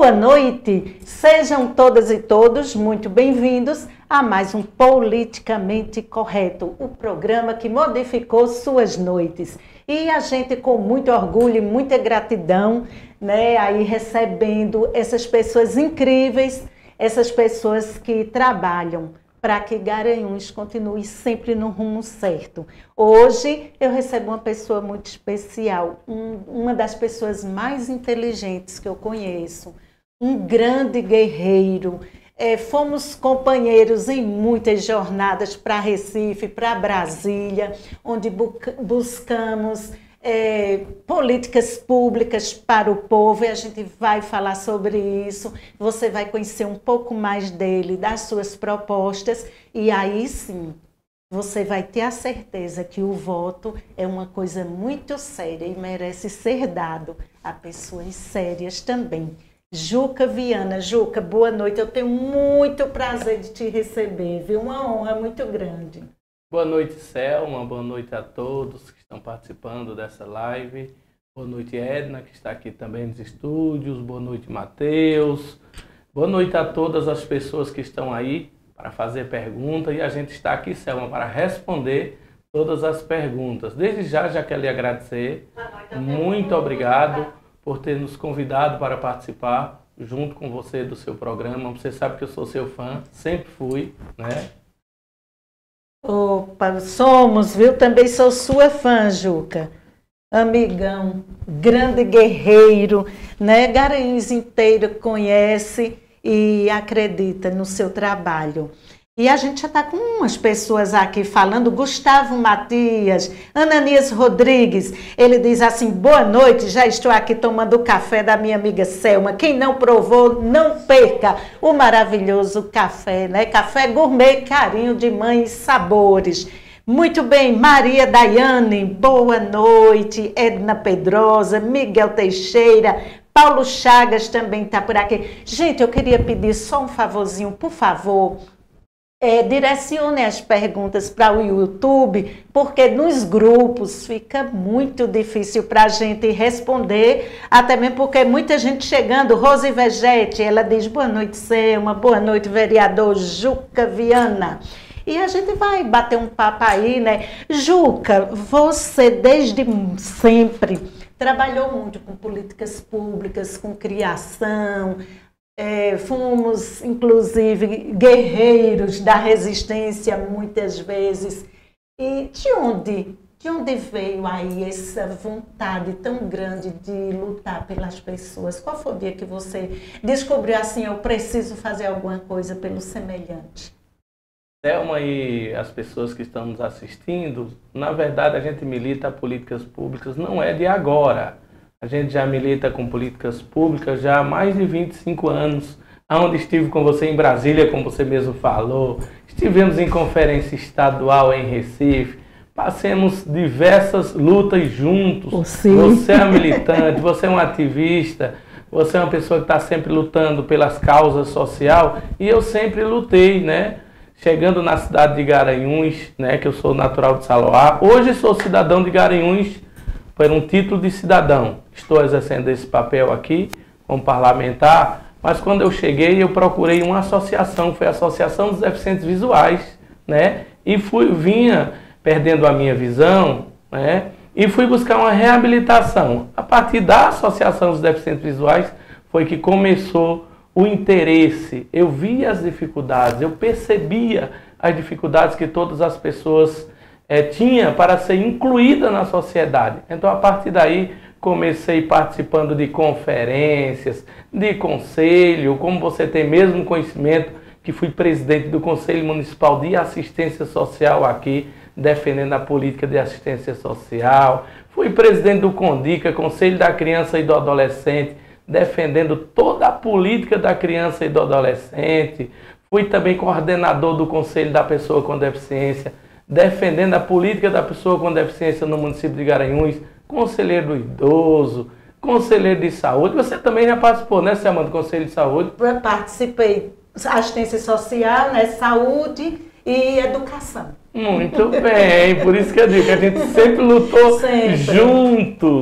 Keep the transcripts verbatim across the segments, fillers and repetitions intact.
boa noite. Sejam todas e todos muito bem-vindos a mais um Politicamente Correto, o programa que modificou suas noites. E a gente, com muito orgulho e muita gratidão, né, aí recebendo essas pessoas incríveis, essas pessoas que trabalham para que Garanhuns continue sempre no rumo certo. Hoje eu recebo uma pessoa muito especial, um, uma das pessoas mais inteligentes que eu conheço, um grande guerreiro. É, fomos companheiros em muitas jornadas para Recife, para Brasília, onde bu buscamos é, políticas públicas para o povo, e a gente vai falar sobre isso. Você vai conhecer um pouco mais dele, das suas propostas, e aí sim, você vai ter a certeza que o voto é uma coisa muito séria e merece ser dado a pessoas sérias também. Juca Viana. Juca, boa noite. Eu tenho muito prazer de te receber, viu? Uma honra muito grande. Boa noite, Selma. Boa noite a todos que estão participando dessa live. Boa noite, Edna, que está aqui também nos estúdios. Boa noite, Matheus. Boa noite a todas as pessoas que estão aí para fazer perguntas. E a gente está aqui, Selma, para responder todas as perguntas. Desde já, já quero lhe agradecer. Muito obrigado por ter nos convidado para participar junto com você do seu programa. Você sabe que eu sou seu fã, sempre fui, né? Opa, somos, viu? Também sou sua fã, Juca. Amigão, grande guerreiro, né? Garanhuns inteiro conhece e acredita no seu trabalho. E a gente já está com umas pessoas aqui falando. Gustavo Matias, Ananias Rodrigues, ele diz assim: boa noite, já estou aqui tomando o café da minha amiga Selma. Quem não provou, não perca o maravilhoso café, né? Café gourmet, carinho de mãe e sabores. Muito bem, Maria Daiane, boa noite. Edna Pedrosa, Miguel Teixeira, Paulo Chagas também está por aqui. Gente, eu queria pedir só um favorzinho, por favor. É, direcione as perguntas para o YouTube, porque nos grupos fica muito difícil para a gente responder, até mesmo porque muita gente chegando. Rose Vegete, ela diz boa noite, Selma, boa noite, vereador Juca Viana. E a gente vai bater um papo aí, né? Juca, você desde sempre trabalhou muito com políticas públicas, com criação. É, fomos, inclusive, guerreiros da resistência muitas vezes. E de onde, de onde veio aí essa vontade tão grande de lutar pelas pessoas? Qual foi o dia que você descobriu assim, eu preciso fazer alguma coisa pelo semelhante? Selma e as pessoas que estão nos assistindo, na verdade a gente milita políticas públicas, não é de agora. A gente já milita com políticas públicas já há mais de vinte e cinco anos, onde estive com você em Brasília, como você mesmo falou, estivemos em conferência estadual em Recife, passemos diversas lutas juntos. Oh, você é militante, você é um ativista, você é uma pessoa que está sempre lutando pelas causas sociais, e eu sempre lutei, né? Chegando na cidade de Garanhuns, né, que eu sou natural de Saloá, hoje sou cidadão de Garanhuns, por um título de cidadão. Estou exercendo esse papel aqui como parlamentar, mas quando eu cheguei eu procurei uma associação, foi a Associação dos Deficientes Visuais, né? E fui, vinha perdendo a minha visão, né? E fui buscar uma reabilitação. A partir da Associação dos Deficientes Visuais foi que começou o interesse. Eu via as dificuldades, eu percebia as dificuldades que todas as pessoas É, tinha para ser incluída na sociedade. Então, a partir daí, comecei participando de conferências, de conselho, como você tem mesmo conhecimento, que fui presidente do Conselho Municipal de Assistência Social aqui, defendendo a política de assistência social. Fui presidente do CONDICA, Conselho da Criança e do Adolescente, defendendo toda a política da criança e do adolescente. Fui também coordenador do Conselho da Pessoa com Deficiência, defendendo a política da pessoa com deficiência no município de Garanhuns, conselheiro do idoso, conselheiro de saúde. Você também já participou, né, Selma, do Conselho de Saúde? Eu participei. Assistência social, né, saúde e educação. Muito bem, por isso que eu digo que a gente sempre lutou sempre juntos.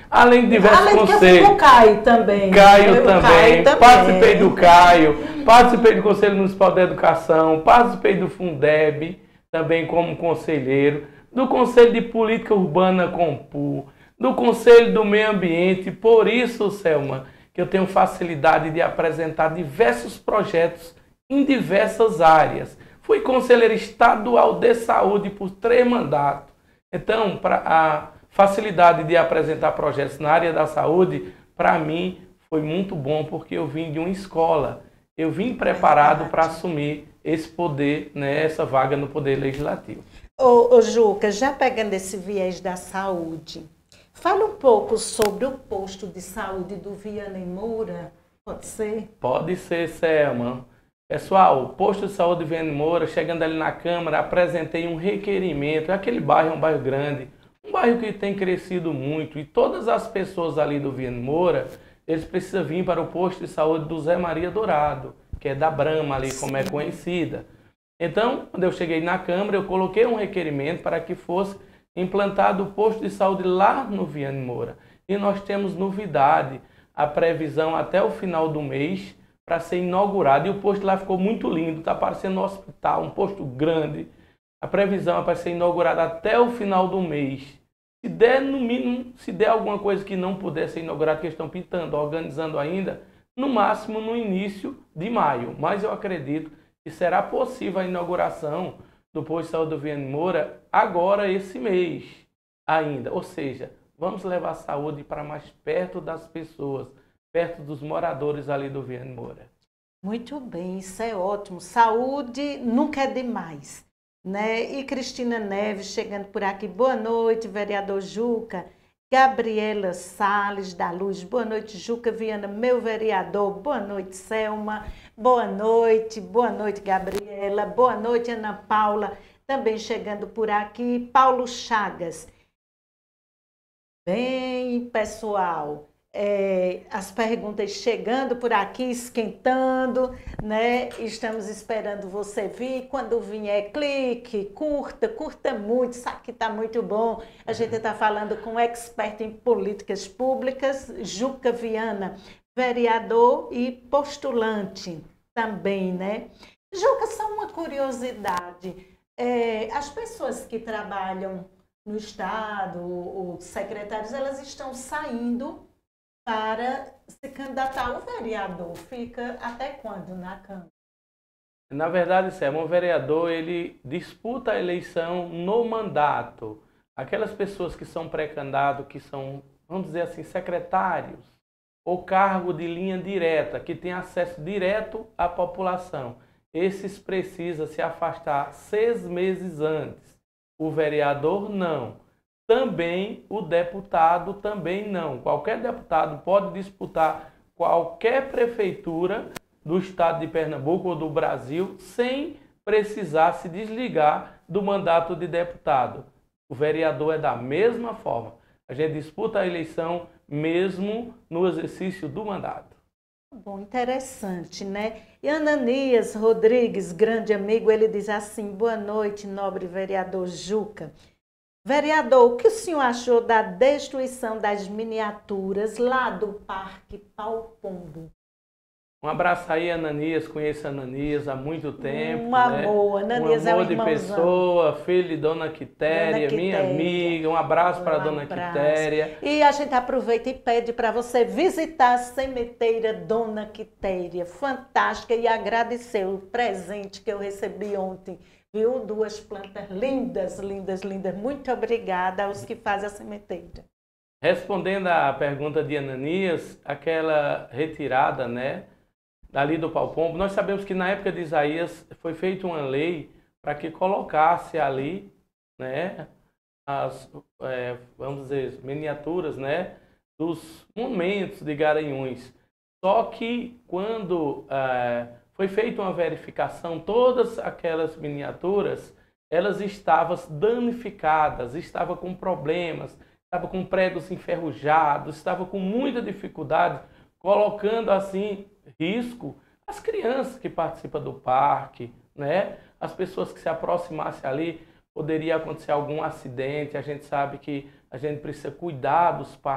Além de diversos Além conselhos. do Caio também. Caio Eu, também. Caio também. Participei do Caio, participei do Conselho Municipal de Educação, participei do Fundeb, também como conselheiro, do Conselho de Política Urbana Compu, do Conselho do Meio Ambiente. Por isso, Selma, que eu tenho facilidade de apresentar diversos projetos em diversas áreas. Fui conselheiro estadual de saúde por três mandatos. Então, para a facilidade de apresentar projetos na área da saúde, para mim, foi muito bom, porque eu vim de uma escola. Eu vim preparado para assumir esse poder, né, essa vaga no Poder Legislativo. Ô, ô Juca, já pegando esse viés da saúde, fala um pouco sobre o posto de saúde do Viana e Moura, pode ser? Pode ser, Selma. Pessoal, o posto de saúde Viana e Moura, chegando ali na Câmara, apresentei um requerimento. Aquele bairro é um bairro grande, um bairro que tem crescido muito, e todas as pessoas ali do Viana e Moura, eles precisam vir para o posto de saúde do Zé Maria Dourado, que é da Brama ali, como é conhecida. Então, quando eu cheguei na Câmara, eu coloquei um requerimento para que fosse implantado o posto de saúde lá no Viana e Moura. E nós temos novidade, a previsão até o final do mês para ser inaugurado. E o posto lá ficou muito lindo, está parecendo um hospital, um posto grande. A previsão é para ser inaugurado até o final do mês. Se der, no mínimo, se der alguma coisa que não puder ser inaugurado, que eles estão pintando, organizando ainda, no máximo no início de maio. Mas eu acredito que será possível a inauguração do posto de saúde do Viana e Moura agora, esse mês ainda. Ou seja, vamos levar a saúde para mais perto das pessoas, perto dos moradores ali do Viana e Moura. Muito bem, isso é ótimo. Saúde nunca é demais, né? E Cristina Neves chegando por aqui. Boa noite, vereador Juca. Gabriela Salles da Luz. Boa noite, Juca Viana, meu vereador. Boa noite, Selma. Boa noite, boa noite, Gabriela. Boa noite, Ana Paula. Também chegando por aqui, Paulo Chagas. Bem, pessoal, é, as perguntas chegando por aqui, esquentando, né? Estamos esperando você vir. Quando vier, clique, curta, curta muito. Isso aqui está muito bom. A gente está falando com um expert em políticas públicas, Juca Viana, vereador e postulante também, né? Juca, só uma curiosidade. É, as pessoas que trabalham no Estado, os secretários, elas estão saindo para se candidatar. O vereador fica até quando na Câmara? Na verdade, Selma, o vereador ele disputa a eleição no mandato. Aquelas pessoas que são pré-candidatos, que são, vamos dizer assim, secretários, ou cargo de linha direta, que tem acesso direto à população, esses precisam se afastar seis meses antes. O vereador não. Também o deputado também não. Qualquer deputado pode disputar qualquer prefeitura do estado de Pernambuco ou do Brasil sem precisar se desligar do mandato de deputado. O vereador é da mesma forma. A gente disputa a eleição mesmo no exercício do mandato. Bom, interessante, né? E Ananias Rodrigues, grande amigo, ele diz assim: boa noite, nobre vereador Juca. Vereador, o que o senhor achou da destruição das miniaturas lá do Parque Pau Pombo? Um abraço aí, Ananias. Conheço a Ananias há muito tempo. Um amor, né? Ananias um amor é um de pessoa, filho de Dona Quitéria, Dona minha Quitéria. amiga. Um abraço para a Um Dona abraço. Quitéria. E a gente aproveita e pede para você visitar a cemitéria Dona Quitéria. Fantástica, e agradecer o presente que eu recebi ontem. Viu? Duas plantas lindas, lindas, lindas. Muito obrigada aos que fazem a cemitéria. Respondendo à pergunta de Ananias, aquela retirada, né, dali do Pau Pombo, nós sabemos que na época de Isaías foi feita uma lei para que colocasse ali, né, as, é, vamos dizer, miniaturas, né, dos momentos de Garanhuns. Só que quando é, foi feita uma verificação, todas aquelas miniaturas, elas estavam danificadas, estavam com problemas, estavam com pregos enferrujados, estavam com muita dificuldade, colocando assim risco as crianças que participam do parque, né? As pessoas que se aproximassem ali, poderia acontecer algum acidente. A gente sabe que a gente precisa cuidar dos parques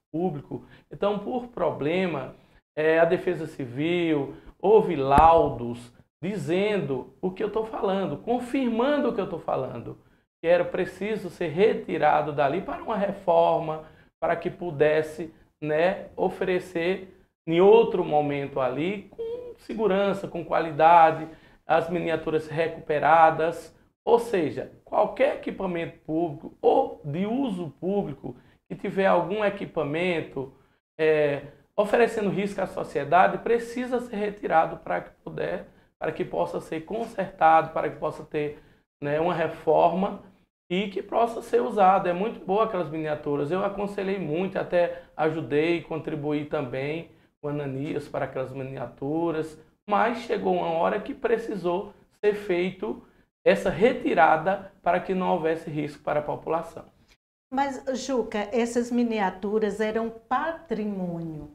público. Então, por problema, é, a Defesa Civil, houve laudos dizendo o que eu estou falando, confirmando o que eu estou falando, que era preciso ser retirado dali para uma reforma, para que pudesse, né, oferecer em outro momento ali, com segurança, com qualidade, as miniaturas recuperadas, ou seja, qualquer equipamento público ou de uso público que tiver algum equipamento é, oferecendo risco à sociedade, precisa ser retirado para que puder, para que possa ser consertado, para que possa ter, né, uma reforma e que possa ser usado. É muito boa aquelas miniaturas. Eu aconselhei muito, até ajudei, contribuí também com Ananias para aquelas miniaturas, mas chegou uma hora que precisou ser feito essa retirada para que não houvesse risco para a população. Mas, Juca, essas miniaturas eram patrimônio.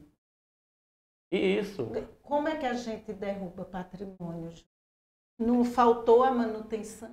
Isso. Como é que a gente derruba patrimônio? Não faltou a manutenção?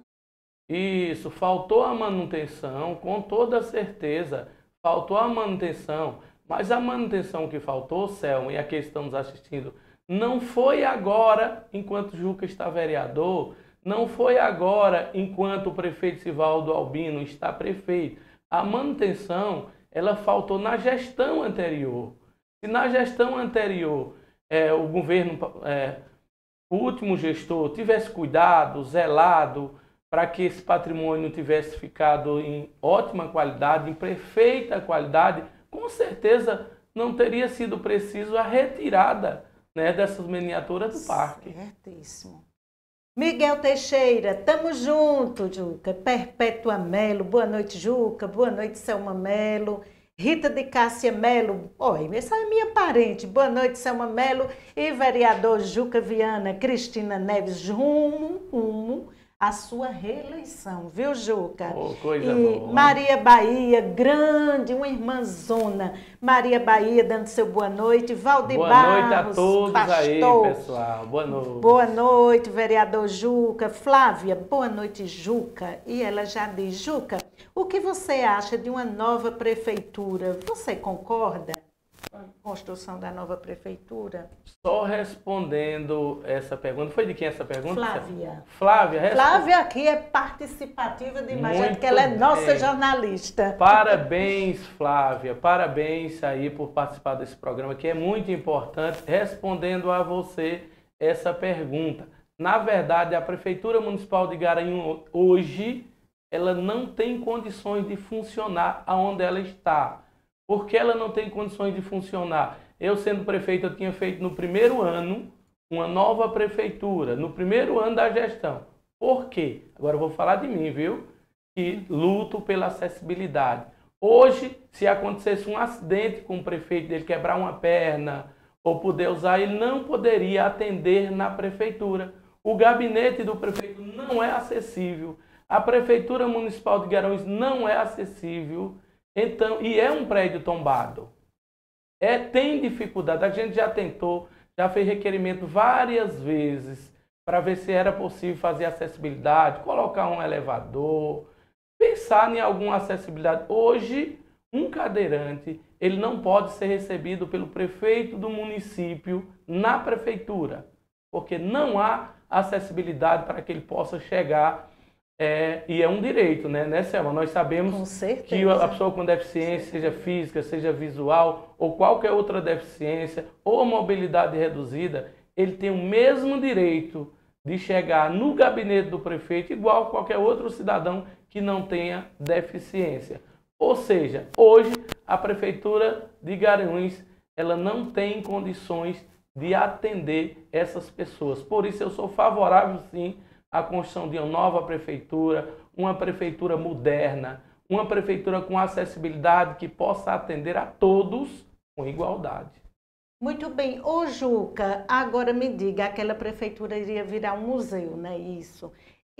Isso, faltou a manutenção, com toda certeza, faltou a manutenção, mas a manutenção que faltou, Selma, e aqui estamos assistindo, não foi agora, enquanto Juca está vereador, não foi agora, enquanto o prefeito Sivaldo Albino está prefeito. A manutenção, ela faltou na gestão anterior. Se na gestão anterior, é, o governo, é, o último gestor, tivesse cuidado, zelado, para que esse patrimônio tivesse ficado em ótima qualidade, em perfeita qualidade, com certeza não teria sido preciso a retirada, né, dessas miniaturas do parque. Certíssimo. Miguel Teixeira, tamo junto, Juca. Perpétua Melo, boa noite, Juca. Boa noite, Selma Melo. Rita de Cássia Melo, oi, essa é minha parente. Boa noite, Selma Melo. E vereador Juca Viana, Cristina Neves, rumo, rumo a sua reeleição, viu, Juca? Oh, coisa e boa. Maria Bahia, grande, uma irmãzona. Maria Bahia dando seu boa noite. Valdir boa Barros, noite a todos pastor. Aí, pessoal. Boa noite. Boa noite, vereador Juca. Flávia, boa noite, Juca. E ela já diz, Juca, o que você acha de uma nova prefeitura? Você concorda com a construção da nova prefeitura? Só respondendo essa pergunta. Foi de quem essa pergunta? Flávia. Flávia, responde. Flávia aqui é participativa demais, já que ela é nossa bem. jornalista. Parabéns, Flávia. Parabéns aí por participar desse programa, que é muito importante, respondendo a você essa pergunta. Na verdade, a Prefeitura Municipal de Garanhuns, hoje, ela não tem condições de funcionar aonde ela está. Por que ela não tem condições de funcionar? Eu, sendo prefeito, eu tinha feito no primeiro ano uma nova prefeitura, no primeiro ano da gestão. Por quê? Agora eu vou falar de mim, viu? Que luto pela acessibilidade. Hoje, se acontecesse um acidente com o prefeito dele quebrar uma perna ou poder usar, ele não poderia atender na prefeitura. O gabinete do prefeito não é acessível. A Prefeitura Municipal de Garanhuns não é acessível. Então, e é um prédio tombado. É, tem dificuldade. A gente já tentou, já fez requerimento várias vezes para ver se era possível fazer acessibilidade, colocar um elevador, pensar em alguma acessibilidade. Hoje, um cadeirante, ele não pode ser recebido pelo prefeito do município na prefeitura, porque não há acessibilidade para que ele possa chegar. É, e é um direito, né, né, Selma? Nós sabemos que a pessoa com deficiência, seja física, seja visual, ou qualquer outra deficiência, ou mobilidade reduzida, ele tem o mesmo direito de chegar no gabinete do prefeito, igual qualquer outro cidadão que não tenha deficiência. Ou seja, hoje a Prefeitura de Garanhuns, ela não tem condições de atender essas pessoas. Por isso eu sou favorável, sim, a construção de uma nova prefeitura, uma prefeitura moderna, uma prefeitura com acessibilidade que possa atender a todos com igualdade. Muito bem. Ô, Juca, agora me diga, aquela prefeitura iria virar um museu, não é isso?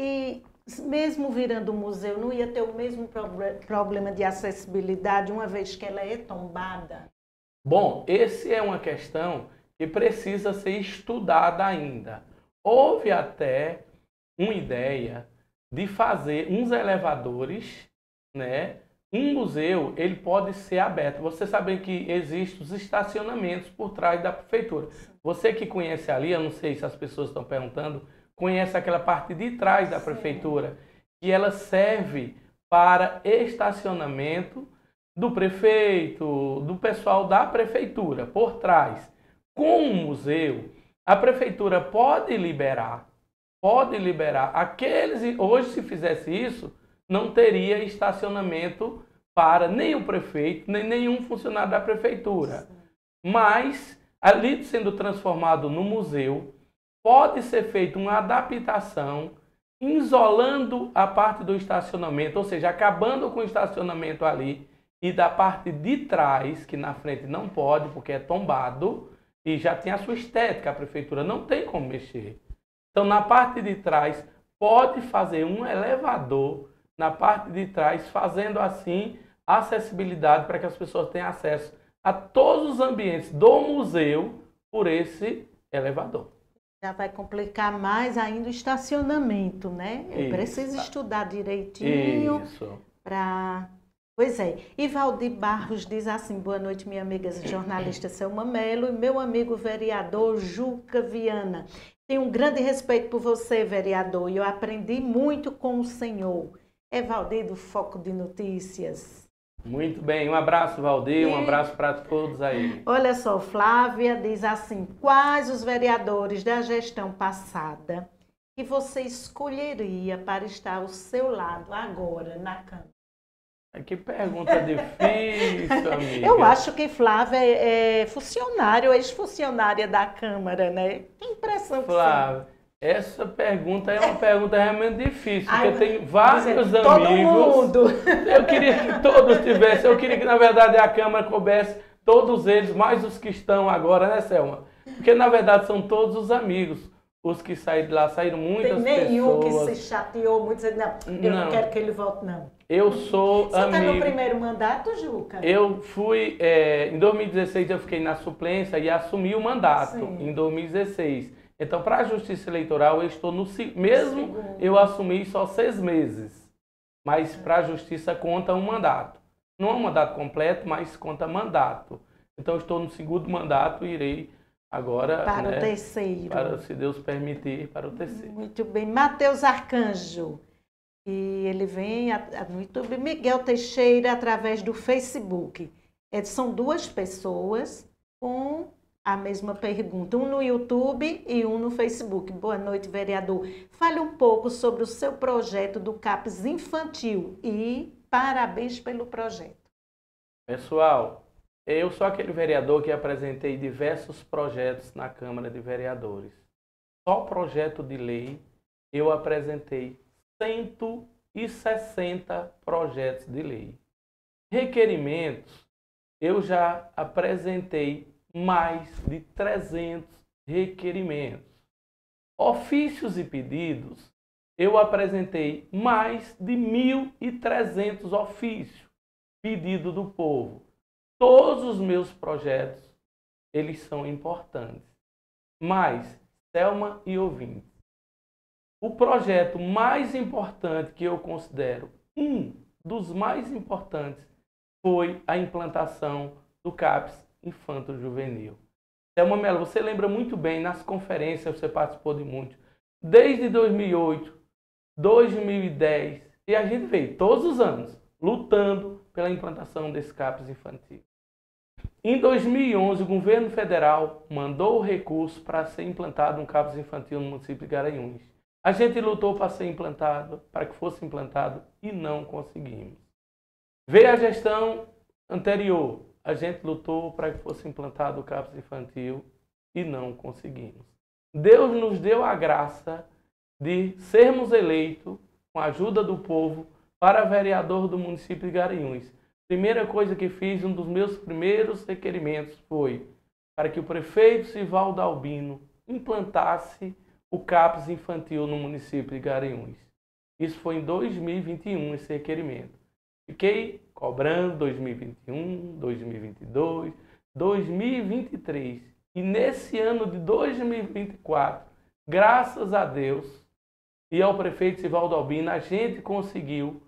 E mesmo virando um museu, não ia ter o mesmo problema de acessibilidade, uma vez que ela é tombada? Bom, essa é uma questão que precisa ser estudada ainda. Houve até uma ideia de fazer uns elevadores, né, Um museu, ele pode ser aberto. Você sabe que existem os estacionamentos por trás da prefeitura. Você que conhece ali, eu não sei se as pessoas estão perguntando, conhece aquela parte de trás da prefeitura, que ela serve para estacionamento do prefeito, do pessoal da prefeitura, por trás. Com o museu, a prefeitura pode liberar, pode liberar aqueles, hoje se fizesse isso, não teria estacionamento para nem o prefeito, nem nenhum funcionário da prefeitura. Mas, ali sendo transformado no museu, pode ser feita uma adaptação, isolando a parte do estacionamento, ou seja, acabando com o estacionamento ali, e da parte de trás, que na frente não pode, porque é tombado, e já tem a sua estética, a prefeitura não tem como mexer. Então, na parte de trás, pode fazer um elevador na parte de trás, fazendo assim acessibilidade para que as pessoas tenham acesso a todos os ambientes do museu por esse elevador. Já vai complicar mais ainda o estacionamento, né? Eu Isso. preciso estudar direitinho para... Pois é. E Valdir Barros diz assim, boa noite, minha amiga jornalista Selma Melo e meu amigo vereador Juca Viana. Tenho um grande respeito por você, vereador, e eu aprendi muito com o senhor. É Valdir do Foco de Notícias. Muito bem, um abraço, Valdir, um abraço para todos aí. Olha só, Flávia diz assim, quais os vereadores da gestão passada que você escolheria para estar ao seu lado agora na Câmara? Que pergunta difícil, amiga. Eu acho que Flávia é, é funcionária, ex-funcionária da Câmara, né? Que impressão que Flávia, essa pergunta é uma pergunta realmente difícil, Ai, porque tem vários dizer, amigos. Todo mundo. Eu queria que todos tivessem, eu queria que na verdade a Câmara coubesse todos eles, mais os que estão agora, né, Selma? Porque na verdade são todos os amigos. Os que saíram de lá, saíram muitas Tem nenhum pessoas. que se chateou muito, dizendo, não, eu não. não quero que ele volte, não. Eu sou Você amigo. Você está no primeiro mandato, Juca? Eu fui, é, em dois mil e dezesseis eu fiquei na suplência e assumi o mandato, Sim. em dois mil e dezesseis. Então, para a Justiça Eleitoral, eu estou no... Mesmo Segundo. eu assumi só seis meses, mas para a Justiça conta um mandato. Não é um mandato completo, mas conta mandato. Então, eu estou no segundo mandato e irei... Agora, para né, o terceiro. Para, se Deus permitir, para o terceiro. Muito bem. Matheus Arcanjo. E ele vem a, a, no YouTube. Miguel Teixeira, através do Facebook. É, são duas pessoas com a mesma pergunta. Um no YouTube e um no Facebook. Boa noite, vereador. Fale um pouco sobre o seu projeto do CAPES infantil e parabéns pelo projeto. Pessoal... Eu sou aquele vereador que apresentei diversos projetos na Câmara de Vereadores. Só projeto de lei eu apresentei cento e sessenta projetos de lei. Requerimentos, eu já apresentei mais de trezentos requerimentos. Ofícios e pedidos, eu apresentei mais de mil e trezentos ofícios, pedido do povo. Todos os meus projetos, eles são importantes. Mas, Selma e ouvintes, o projeto mais importante que eu considero, um dos mais importantes, foi a implantação do CAPES Infanto-Juvenil. Selma Melo, você lembra muito bem, nas conferências você participou de muito, desde dois mil e oito, dois mil e dez, e a gente veio todos os anos lutando pela implantação desse CAPES infantil. Em dois mil e onze, o governo federal mandou o recurso para ser implantado um CAPES infantil no município de Garanhuns. A gente lutou para ser implantado, para que fosse implantado e não conseguimos. Veio a gestão anterior, a gente lutou para que fosse implantado o CAPES infantil e não conseguimos. Deus nos deu a graça de sermos eleitos, com a ajuda do povo, para vereador do município de Garanhuns. Primeira coisa que fiz, um dos meus primeiros requerimentos foi para que o prefeito Sivaldo Albino implantasse o CAPES infantil no município de Garanhuns. Isso foi em dois mil e vinte e um, esse requerimento. Fiquei cobrando dois mil e vinte e um, dois mil e vinte e dois, dois mil e vinte e três. E nesse ano de dois mil e vinte e quatro, graças a Deus e ao prefeito Sivaldo Albino, a gente conseguiu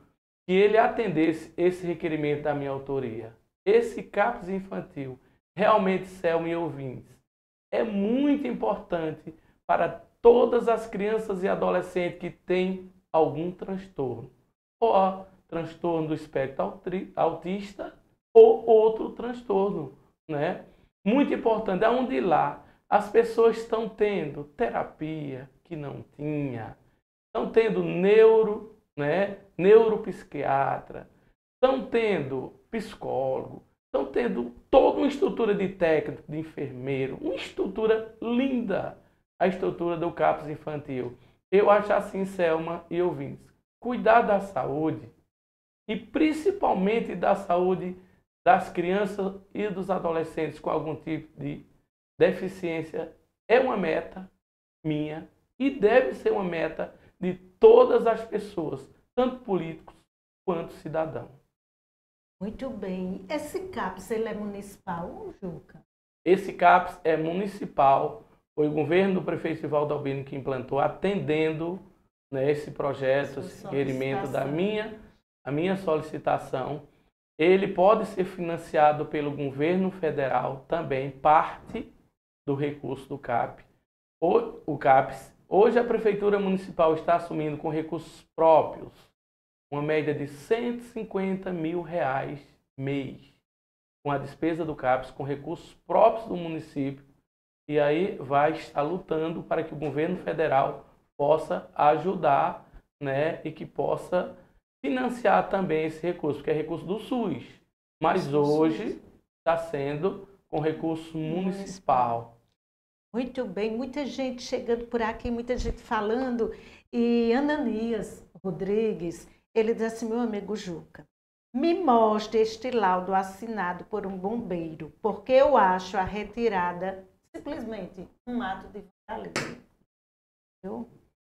que ele atendesse esse requerimento da minha autoria. Esse CAPS infantil, realmente, Selma e ouvintes, é muito importante para todas as crianças e adolescentes que têm algum transtorno. Ou ó, transtorno do espectro autista ou outro transtorno, né? Muito importante, aonde lá as pessoas estão tendo terapia que não tinha, estão tendo neuro, né? Neuropsiquiatra, estão tendo psicólogo, estão tendo toda uma estrutura de técnico, de enfermeiro, uma estrutura linda, a estrutura do CAPS infantil. Eu acho assim, Selma e ouvintes, cuidar da saúde e principalmente da saúde das crianças e dos adolescentes com algum tipo de deficiência é uma meta minha e deve ser uma meta de todas as pessoas, tanto políticos quanto cidadãos. Muito bem. Esse CAPS, ele é municipal, Juca? Esse CAPS é municipal. Foi o governo do prefeito Ivaldo Albino que implantou, atendendo, né, esse projeto, esse requerimento da minha, a minha solicitação. Ele pode ser financiado pelo governo federal também, parte do recurso do CAP. O, o CAPS. Hoje a Prefeitura Municipal está assumindo com recursos próprios uma média de cento e cinquenta mil reais mês, com a despesa do CAPS, com recursos próprios do município, e aí vai estar lutando para que o governo federal possa ajudar, né, e que possa financiar também esse recurso, porque é recurso do SUS, mas hoje está sendo com recurso municipal. Muito bem, muita gente chegando por aqui, muita gente falando, e Ananias Rodrigues, ele diz assim: meu amigo Juca, me mostre este laudo assinado por um bombeiro, porque eu acho a retirada simplesmente um ato de vandalismo. Viu?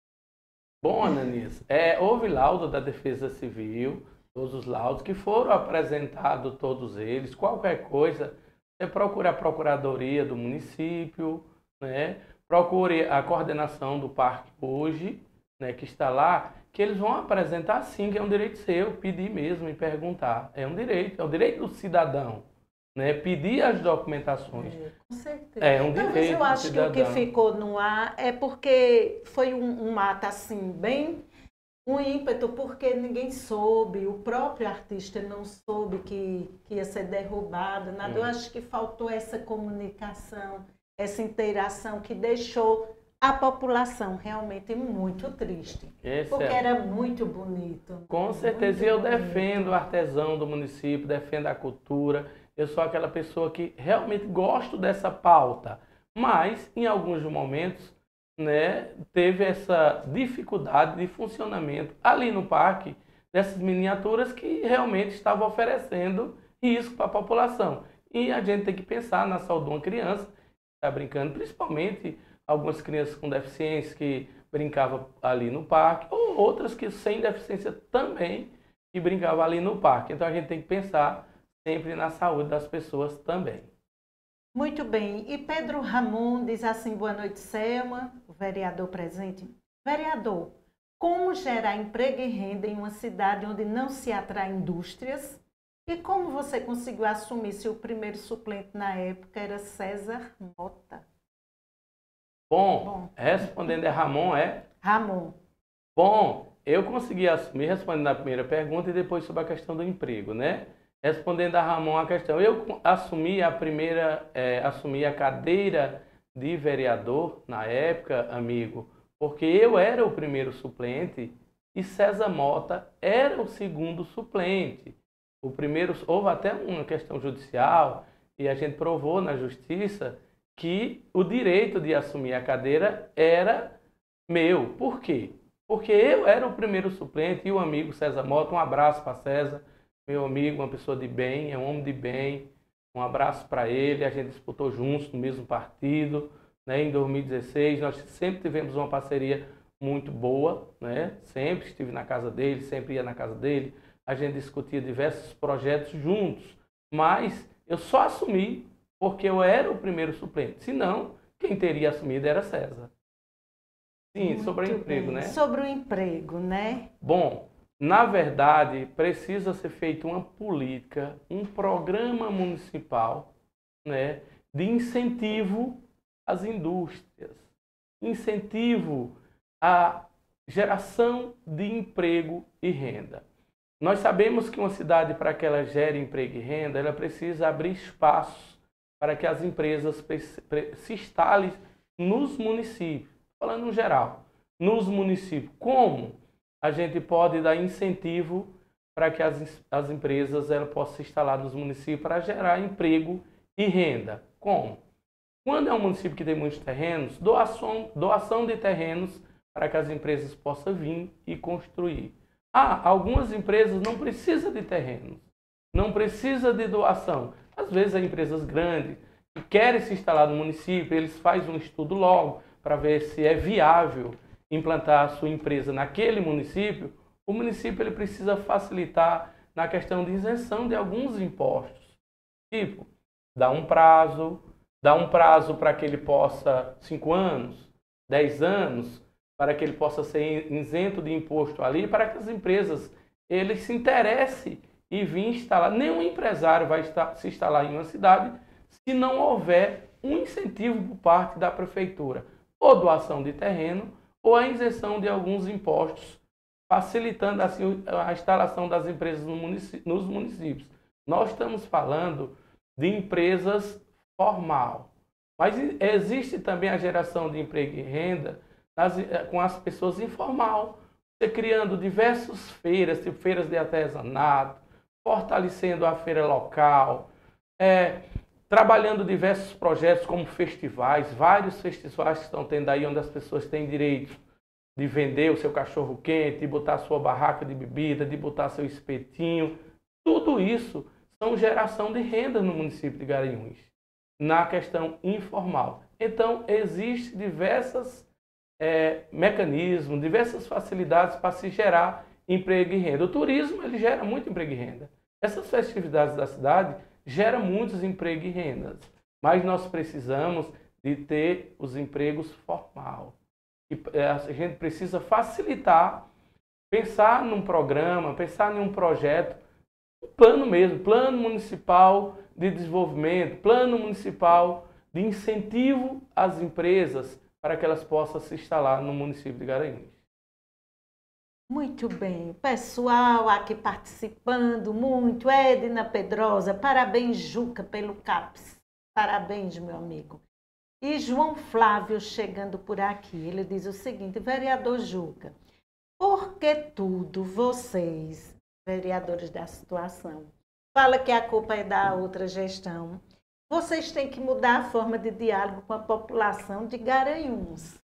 Bom, Ananias, é, houve laudo da Defesa Civil, todos os laudos que foram apresentados, todos eles. Qualquer coisa, você procura a Procuradoria do município, né? Procure a coordenação do parque hoje, né, que está lá, que eles vão apresentar sim, que é um direito seu, pedir mesmo e perguntar. É um direito, é o direito do cidadão, né? Pedir as documentações. É, com certeza. É um Talvez direito eu acho do cidadão. que o que ficou no ar é porque foi um, um ato assim, bem um ímpeto, porque ninguém soube, o próprio artista não soube que, que ia ser derrubado, nada. Hum. Eu acho que faltou essa comunicação, essa interação que deixou a população realmente muito triste. Esse porque é... era muito bonito. Com certeza, e eu bonito. defendo o artesão do município, defendo a cultura. Eu sou aquela pessoa que realmente gosto dessa pauta, mas em alguns momentos, né, teve essa dificuldade de funcionamento ali no parque dessas miniaturas que realmente estavam oferecendo risco para a população. E a gente tem que pensar na saúde de uma criança que está brincando, principalmente algumas crianças com deficiência que brincavam ali no parque, ou outras que sem deficiência também que brincavam ali no parque. Então a gente tem que pensar sempre na saúde das pessoas também. Muito bem. E Pedro Ramon diz assim: boa noite, Selma, o vereador presente. Vereador, como gerar emprego e renda em uma cidade onde não se atrai indústrias? E como você conseguiu assumir se o primeiro suplente na época era César Mota? Bom, Bom, respondendo é Ramon, é? Ramon. Bom, eu consegui assumir, respondendo a primeira pergunta e depois sobre a questão do emprego, né? Respondendo a Ramon a questão, eu assumi a primeira, é, assumi a cadeira de vereador na época, amigo, porque eu era o primeiro suplente e César Mota era o segundo suplente. O primeiro, houve até uma questão judicial e a gente provou na justiça que o direito de assumir a cadeira era meu. Por quê? Porque eu era o primeiro suplente e o amigo César Mota, um abraço para César, meu amigo, uma pessoa de bem, é um homem de bem, um abraço para ele, a gente disputou juntos no mesmo partido, né? Em dois mil e dezesseis nós sempre tivemos uma parceria muito boa, né? Sempre estive na casa dele, sempre ia na casa dele, a gente discutia diversos projetos juntos, mas eu só assumi porque eu era o primeiro suplente, senão quem teria assumido era César. Sim, Muito sobre o emprego, bem. né? Sobre o emprego, né? Bom, Na verdade, precisa ser feita uma política, um programa municipal, né, de incentivo às indústrias, incentivo à geração de emprego e renda. Nós sabemos que uma cidade, para que ela gere emprego e renda, ela precisa abrir espaços para que as empresas se instalem nos municípios, falando no geral, nos municípios. Como a gente pode dar incentivo para que as, as empresas elas possam se instalar nos municípios para gerar emprego e renda? Como? Quando é um município que tem muitos terrenos, doação, doação de terrenos para que as empresas possam vir e construir. Ah, algumas empresas não precisam de terrenos, não precisam de doação. Às vezes, as empresas grandes que querem se instalar no município, eles fazem um estudo logo para ver se é viável implantar a sua empresa naquele município. O município ele precisa facilitar na questão de isenção de alguns impostos. Tipo, dar um prazo, dar um prazo para que ele possa, cinco anos, dez anos, para que ele possa ser isento de imposto ali, para que as empresas ele se interessem e vir instalar. Nenhum empresário vai estar, se instalar em uma cidade se não houver um incentivo por parte da prefeitura, ou doação de terreno, ou a isenção de alguns impostos, facilitando assim a instalação das empresas no município, nos municípios. Nós estamos falando de empresas formal, mas existe também a geração de emprego e renda nas, com as pessoas informal, você criando diversas feiras, tipo feiras de artesanato, fortalecendo a feira local, é, trabalhando diversos projetos como festivais, vários festivais que estão tendo aí onde as pessoas têm direito de vender o seu cachorro quente, de botar sua barraca de bebida, de botar seu espetinho. Tudo isso são geração de renda no município de Garanhuns, na questão informal. Então, existem diversos é, mecanismos, diversas facilidades para se gerar emprego e renda. O turismo ele gera muito emprego e renda. Essas festividades da cidade geram muitos empregos e rendas, mas nós precisamos de ter os empregos formais. E a gente precisa facilitar, pensar num programa, pensar em um projeto, um plano mesmo, plano municipal de desenvolvimento, plano municipal de incentivo às empresas para que elas possam se instalar no município de Garanhuns. Muito bem, pessoal aqui participando muito, Edna Pedrosa, parabéns Juca pelo CAPS, parabéns meu amigo. E João Flávio chegando por aqui, ele diz o seguinte, vereador Juca, por que tudo vocês, vereadores da situação, fala que a culpa é da outra gestão, vocês têm que mudar a forma de diálogo com a população de Garanhuns.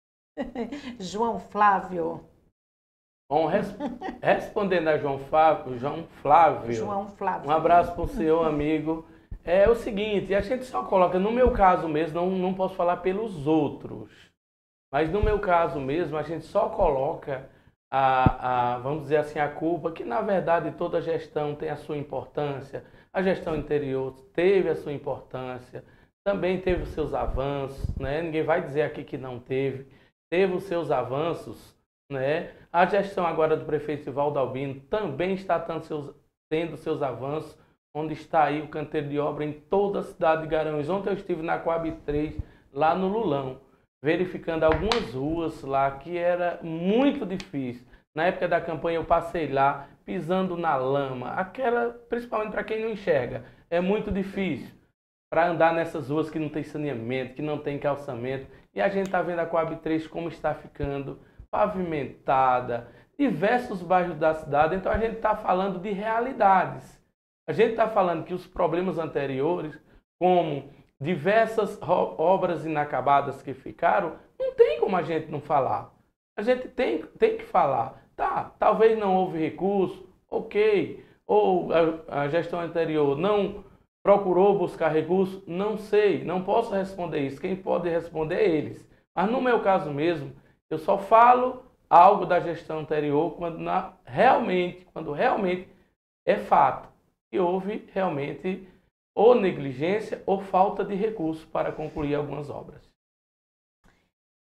João Flávio. Bom, res, respondendo a João Flávio, João Flávio, João Flávio, um abraço para o seu amigo. É o seguinte, a gente só coloca, no meu caso mesmo, não, não posso falar pelos outros, mas no meu caso mesmo, a gente só coloca, a, a, vamos dizer assim, a culpa, que na verdade toda gestão tem a sua importância, a gestão anterior teve a sua importância, também teve os seus avanços, né? Ninguém vai dizer aqui que não teve, teve os seus avanços, né? A gestão agora do prefeito Ivaldo Albino também está tendo seus, tendo seus avanços, onde está aí o canteiro de obra em toda a cidade de Garanhuns. Ontem eu estive na Coab três, lá no Lulão, verificando algumas ruas lá que era muito difícil. Na época da campanha eu passei lá, pisando na lama, aquela, principalmente para quem não enxerga, é muito difícil para andar nessas ruas que não tem saneamento, que não tem calçamento. E a gente está vendo a Coab três como está ficando pavimentada, diversos bairros da cidade. Então a gente está falando de realidades. A gente está falando que os problemas anteriores, como diversas obras inacabadas que ficaram, não tem como a gente não falar. A gente tem, tem que falar. Tá, talvez não houve recurso, ok. Ou a, a gestão anterior não procurou buscar recurso, não sei, não posso responder isso. Quem pode responder é eles. Mas no meu caso mesmo, eu só falo algo da gestão anterior quando na, realmente, quando realmente é fato. E houve realmente ou negligência ou falta de recurso para concluir algumas obras.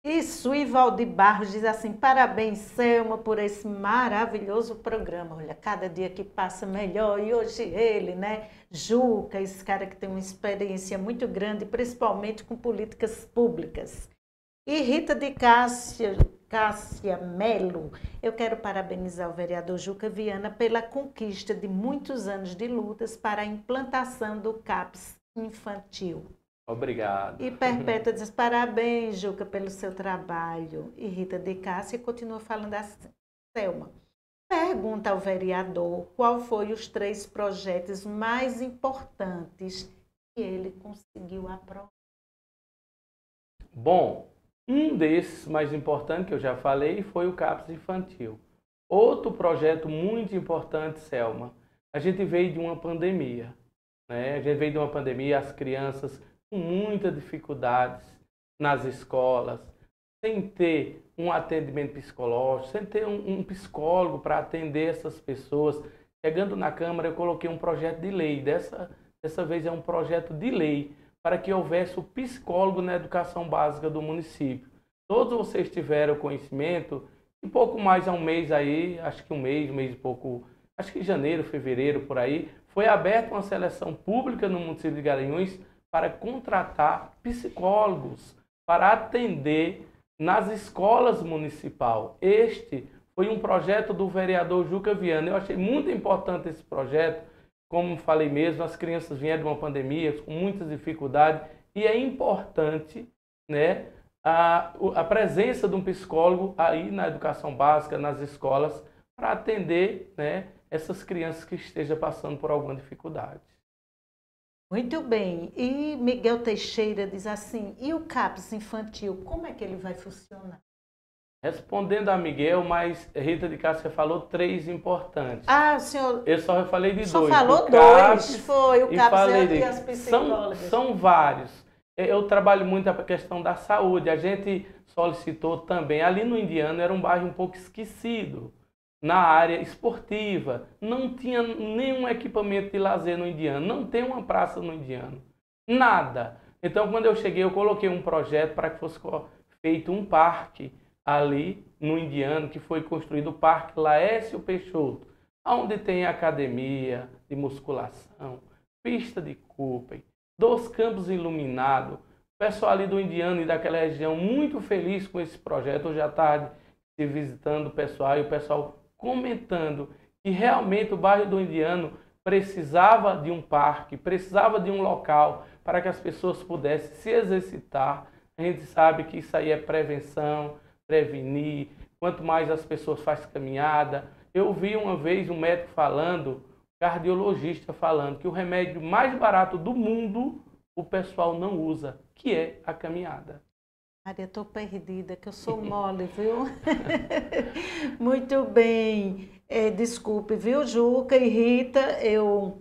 Isso, Ivaldo Barros diz assim, parabéns, Selma, por esse maravilhoso programa. Olha, cada dia que passa melhor. E hoje ele, né, Juca, esse cara que tem uma experiência muito grande, principalmente com políticas públicas. E Rita de Cássia, Cássia Melo, eu quero parabenizar o vereador Juca Viana pela conquista de muitos anos de lutas para a implantação do CAPS infantil. Obrigado. E Perpétua diz, parabéns, Juca, pelo seu trabalho. E Rita de Cássia continua falando assim, Selma, pergunta ao vereador qual foi os três projetos mais importantes que ele conseguiu aprovar. Bom, um desses mais importantes que eu já falei foi o CAPS infantil. Outro projeto muito importante, Selma, a gente veio de uma pandemia, né? A gente veio de uma pandemia, as crianças com muitas dificuldades nas escolas, sem ter um atendimento psicológico, sem ter um, um psicólogo para atender essas pessoas. Chegando na Câmara, eu coloquei um projeto de lei, dessa, dessa vez é um projeto de lei, para que houvesse o psicólogo na educação básica do município. Todos vocês tiveram conhecimento, e pouco mais há um mês aí, acho que um mês, um mês e pouco, acho que janeiro, fevereiro, por aí, foi aberta uma seleção pública no município de Garanhuns para contratar psicólogos para atender nas escolas municipais. Este foi um projeto do vereador Juca Viana. Eu achei muito importante esse projeto. Como falei mesmo, as crianças vieram de uma pandemia com muitas dificuldades e é importante, né, a, a presença de um psicólogo aí na educação básica, nas escolas, para atender, né, essas crianças que estejam passando por alguma dificuldade. Muito bem. E Miguel Teixeira diz assim, e o CAPS infantil, como é que ele vai funcionar? Respondendo a Miguel, mas Rita de Cássia falou três importantes. Ah, senhor... Eu só falei de só dois. Só falou o dois, CAPS, foi o e CAPS falei e de... as psicólogas. São, são vários. Eu trabalho muito a questão da saúde. A gente solicitou também. Ali no Indiano era um bairro um pouco esquecido. Na área esportiva. Não tinha nenhum equipamento de lazer no Indiano. Não tem uma praça no Indiano. Nada. Então, quando eu cheguei, eu coloquei um projeto para que fosse feito um parque ali no Indiano, que foi construído o Parque Laércio Peixoto, onde tem academia de musculação, pista de Cooper, dois campos iluminados. O pessoal ali do Indiano e daquela região muito feliz com esse projeto. Hoje à tarde, se visitando o pessoal e o pessoal comentando que realmente o bairro do Indiano precisava de um parque, precisava de um local para que as pessoas pudessem se exercitar. A gente sabe que isso aí é prevenção, prevenir. Quanto mais as pessoas fazem caminhada. Eu vi uma vez um médico falando, cardiologista falando, que o remédio mais barato do mundo o pessoal não usa, que é a caminhada. Maria, estou perdida, que eu sou mole, viu? Muito bem. É, desculpe, viu, Juca e Rita? Eu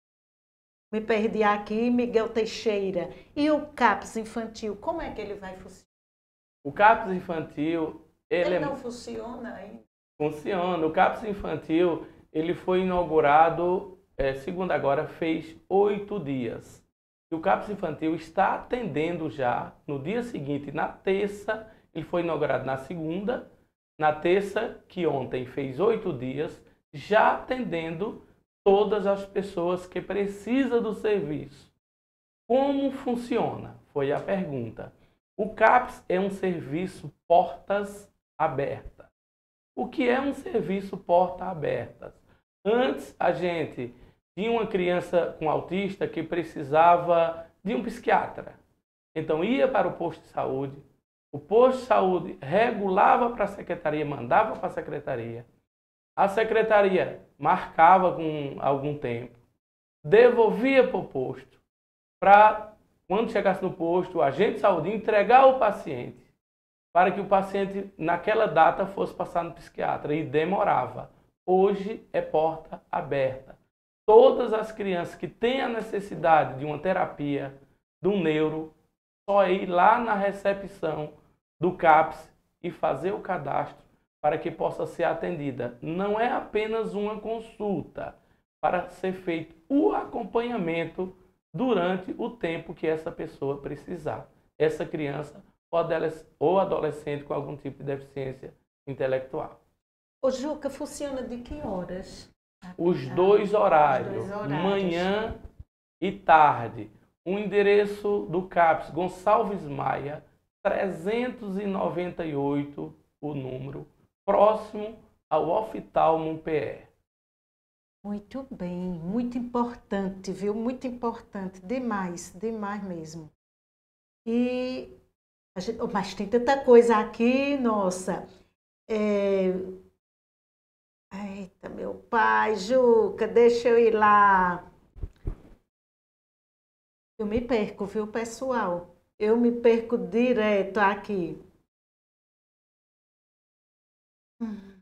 me perdi aqui. Miguel Teixeira. E o CAPS infantil, como é que ele vai funcionar? O CAPS infantil... Ele, ele não é... funciona ainda? Funciona. O CAPS infantil ele foi inaugurado, é, segundo agora, fez oito dias. E o CAPS infantil está atendendo já no dia seguinte, na terça, ele foi inaugurado na segunda, na terça, que ontem fez oito dias, já atendendo todas as pessoas que precisam do serviço. Como funciona? Foi a pergunta. O CAPS é um serviço portas abertas. O que é um serviço portas abertas? Antes, a gente tinha uma criança com autista que precisava de um psiquiatra. Então, ia para o posto de saúde. O posto de saúde regulava para a secretaria, mandava para a secretaria. A secretaria marcava com algum tempo, devolvia para o posto, para, quando chegasse no posto, o agente de saúde entregar ao paciente, para que o paciente, naquela data, fosse passar no psiquiatra. E demorava. Hoje é porta aberta. Todas as crianças que têm a necessidade de uma terapia, de um neuro, só ir lá na recepção do CAPS e fazer o cadastro para que possa ser atendida. Não é apenas uma consulta, para ser feito o acompanhamento durante o tempo que essa pessoa precisar. Essa criança ou adolescente com algum tipo de deficiência intelectual. Ô Juca, funciona de que horas? Os dois horários, Os dois horários. manhã e tarde. O endereço do CAPS Gonçalves Maia, trezentos e noventa e oito, o número, próximo ao Oftalmo P E. Muito bem, muito importante, viu? Muito importante, demais, demais mesmo. E, a gente, oh, mas tem tanta coisa aqui, nossa. É... Eita, meu pai, Juca, deixa eu ir lá. Eu me perco, viu, pessoal? Eu me perco direto aqui. Hum.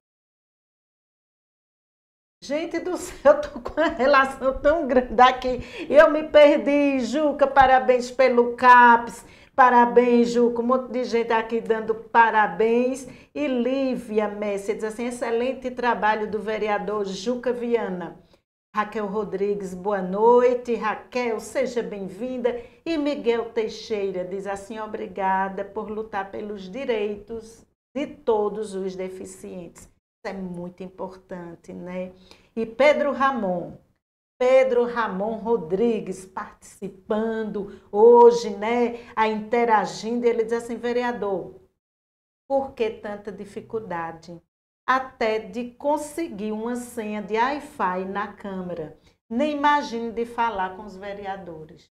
Gente do céu, eu tô com uma relação tão grande aqui. Eu me perdi, Juca, parabéns pelo CAPS. Parabéns, Juca, um monte de gente aqui dando parabéns. E Lívia Messi diz assim, excelente trabalho do vereador Juca Viana. Raquel Rodrigues, boa noite. Raquel, seja bem-vinda. E Miguel Teixeira diz assim, obrigada por lutar pelos direitos de todos os deficientes. Isso é muito importante, né? E Pedro Ramon, Pedro Ramon Rodrigues participando hoje, né? A interagindo, ele diz assim, vereador, por que tanta dificuldade? Até de conseguir uma senha de Wi-Fi na Câmara. Nem imagine de falar com os vereadores.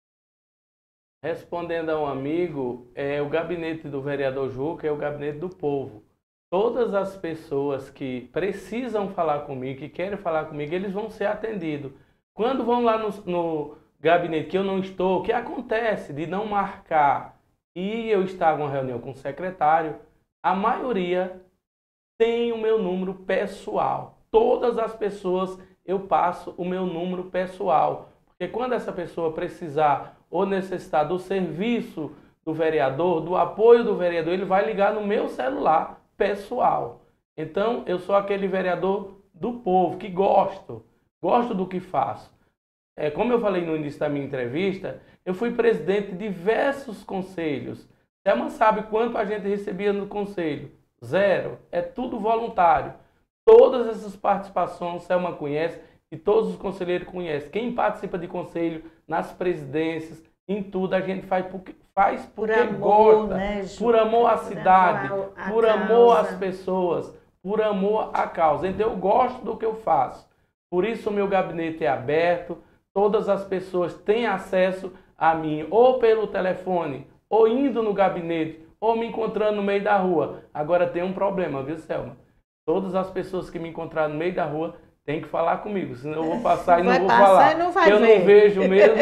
Respondendo a um amigo, é, o gabinete do vereador Juca é o gabinete do povo. Todas as pessoas que precisam falar comigo, que querem falar comigo, eles vão ser atendidos. Quando vão lá no, no gabinete que eu não estou, o que acontece de não marcar e eu estar em uma reunião com o secretário, a maioria tem o meu número pessoal. Todas as pessoas eu passo o meu número pessoal. Porque quando essa pessoa precisar ou necessitar do serviço do vereador, do apoio do vereador, ele vai ligar no meu celular pessoal. Então, eu sou aquele vereador do povo, que gosto, gosto do que faço. É, como eu falei no início da minha entrevista, eu fui presidente de diversos conselhos. Selma sabe quanto a gente recebia no conselho. Zero. É tudo voluntário. Todas essas participações, Selma conhece e todos os conselheiros conhecem. Quem participa de conselho, nas presidências, em tudo, a gente faz porque, faz porque por amor, gosta. Né, por amor à cidade, por amor, a por amor às pessoas, por amor à causa. Então eu gosto do que eu faço. Por isso o meu gabinete é aberto. Todas as pessoas têm acesso a mim, ou pelo telefone, ou indo no gabinete, ou me encontrando no meio da rua. Agora tem um problema, viu, Selma? Todas as pessoas que me encontrarem no meio da rua têm que falar comigo, senão eu vou passar e não vou falar. E não vai eu ver. Não vejo mesmo.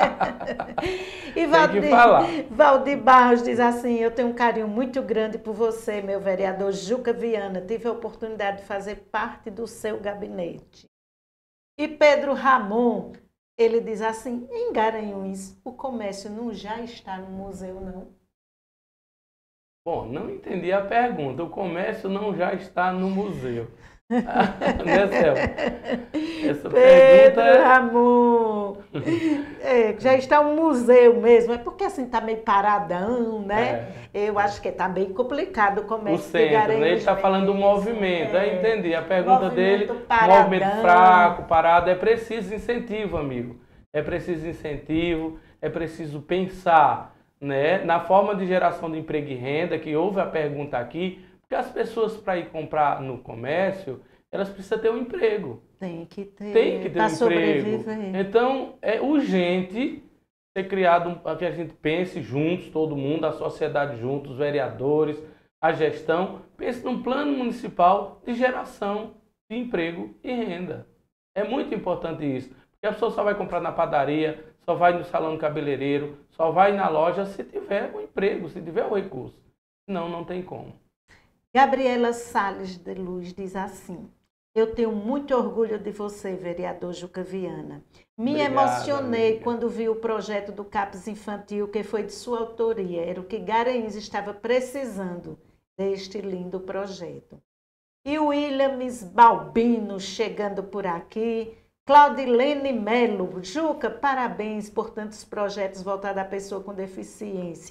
E Valdir, Valdir Barros diz assim, eu tenho um carinho muito grande por você, meu vereador Juca Viana. Tive a oportunidade de fazer parte do seu gabinete. E Pedro Ramon, ele diz assim, em Garanhuns, o comércio não já está no museu, não? Bom, não entendi a pergunta. O comércio não já está no museu. Né, Selma? Essa Pedro pergunta é... Ramon, é, já está um museu mesmo. É porque assim está meio paradão, né? É. Eu acho que está bem complicado o comércio. O centro, né? Ele está falando do movimento. É. Eu entendi. A pergunta movimento dele, paradão. Movimento fraco, parado. É preciso incentivo, amigo. É preciso incentivo, é preciso pensar, né, na forma de geração de emprego e renda, que houve a pergunta aqui, porque as pessoas para ir comprar no comércio, elas precisam ter um emprego. Tem que ter. Tem que ter um emprego. Então, é urgente ser criado, um, que a gente pense juntos, todo mundo, a sociedade juntos, os vereadores, a gestão, pense num plano municipal de geração de emprego e renda. É muito importante isso, porque a pessoa só vai comprar na padaria, só vai no salão cabeleireiro, só vai na loja se tiver um emprego, se tiver o recurso. Senão, não tem como. Gabriela Salles de Luz diz assim, eu tenho muito orgulho de você, vereador Juca Viana. Me Obrigado, emocionei amiga. Quando vi o projeto do CAPS Infantil, que foi de sua autoria. Era o que Garanhuns estava precisando deste lindo projeto. E o Williams Balbino chegando por aqui. Claudilene Melo, Juca, parabéns por tantos projetos voltados à pessoa com deficiência.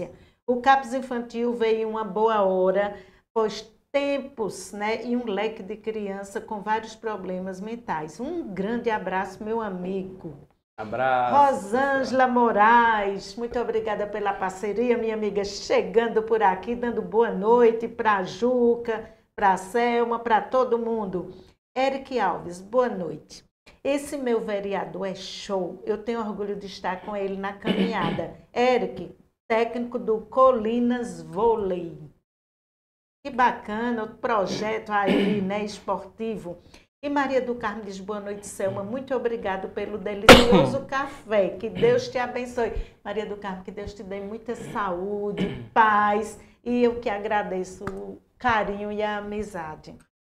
O CAPS Infantil veio em uma boa hora, pois tempos, né, e um leque de criança com vários problemas mentais. Um grande abraço, meu amigo. Abraço. Rosângela Moraes, muito obrigada pela parceria, minha amiga, chegando por aqui, dando boa noite para a Juca, para a Selma, para todo mundo. Eric Alves, boa noite. Esse meu vereador é show, eu tenho orgulho de estar com ele na caminhada. Eric, técnico do Colinas Vôlei. Que bacana, o projeto aí, né, esportivo. E Maria do Carmo diz, boa noite, Selma, muito obrigado pelo delicioso café, que Deus te abençoe. Maria do Carmo, que Deus te dê muita saúde, paz, e eu que agradeço o carinho e a amizade.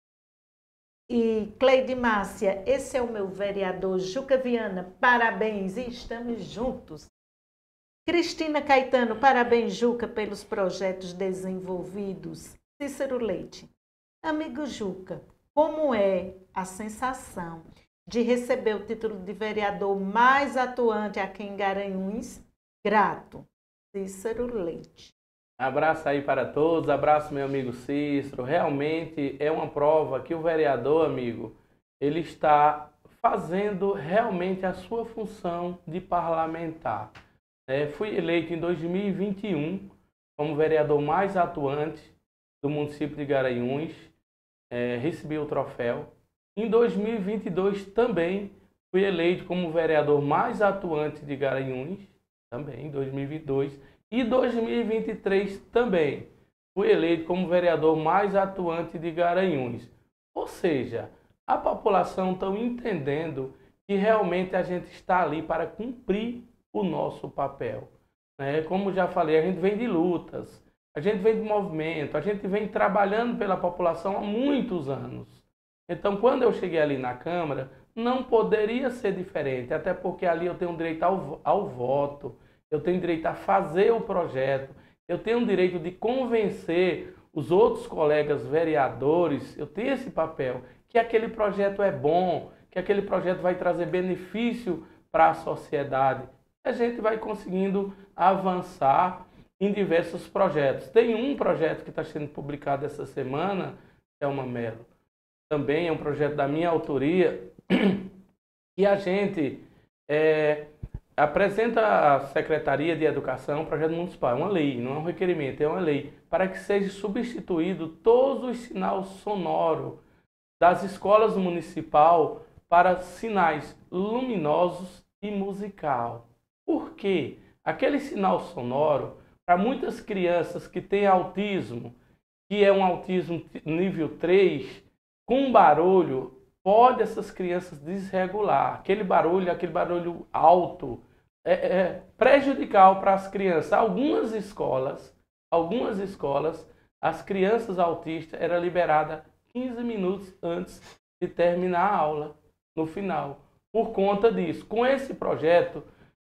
E Cleide Márcia, esse é o meu vereador Juca Viana, parabéns, e estamos juntos. Cristina Caetano, parabéns, Juca, pelos projetos desenvolvidos. Cícero Leite, amigo Juca, como é a sensação de receber o título de vereador mais atuante aqui em Garanhuns? Grato, Cícero Leite. Abraço aí para todos, abraço meu amigo Cícero. Realmente é uma prova que o vereador, amigo, ele está fazendo realmente a sua função de parlamentar. É, fui eleito em dois mil e vinte e um como vereador mais atuante do município de Garanhuns, é, recebi o troféu. Em dois mil e vinte e dois também fui eleito como vereador mais atuante de Garanhuns, também em dois mil e vinte e dois. E dois mil e vinte e três também fui eleito como vereador mais atuante de Garanhuns. Ou seja, a população está entendendo que realmente a gente está ali para cumprir o nosso papel. Né? Como já falei, a gente vem de lutas, a gente vem de movimento, a gente vem trabalhando pela população há muitos anos. Então, quando eu cheguei ali na Câmara, não poderia ser diferente, até porque ali eu tenho direito ao, ao voto, eu tenho direito a fazer o projeto, eu tenho o direito de convencer os outros colegas vereadores, eu tenho esse papel, que aquele projeto é bom, que aquele projeto vai trazer benefício para a sociedade. A gente vai conseguindo avançar em diversos projetos. Tem um projeto que está sendo publicado essa semana, Selma Mello. Também é um projeto da minha autoria, e a gente é, apresenta à Secretaria de Educação um projeto municipal, é uma lei, não é um requerimento, é uma lei, para que seja substituído todos os sinais sonoros das escolas municipal para sinais luminosos e musical. Por quê? Aquele sinal sonoro, para muitas crianças que têm autismo, que é um autismo nível três, com barulho, pode essas crianças desregular. Aquele barulho, aquele barulho alto, é, é prejudicial para as crianças. Algumas escolas, algumas escolas, as crianças autistas eram liberadas quinze minutos antes de terminar a aula, no final. Por conta disso, com esse projeto,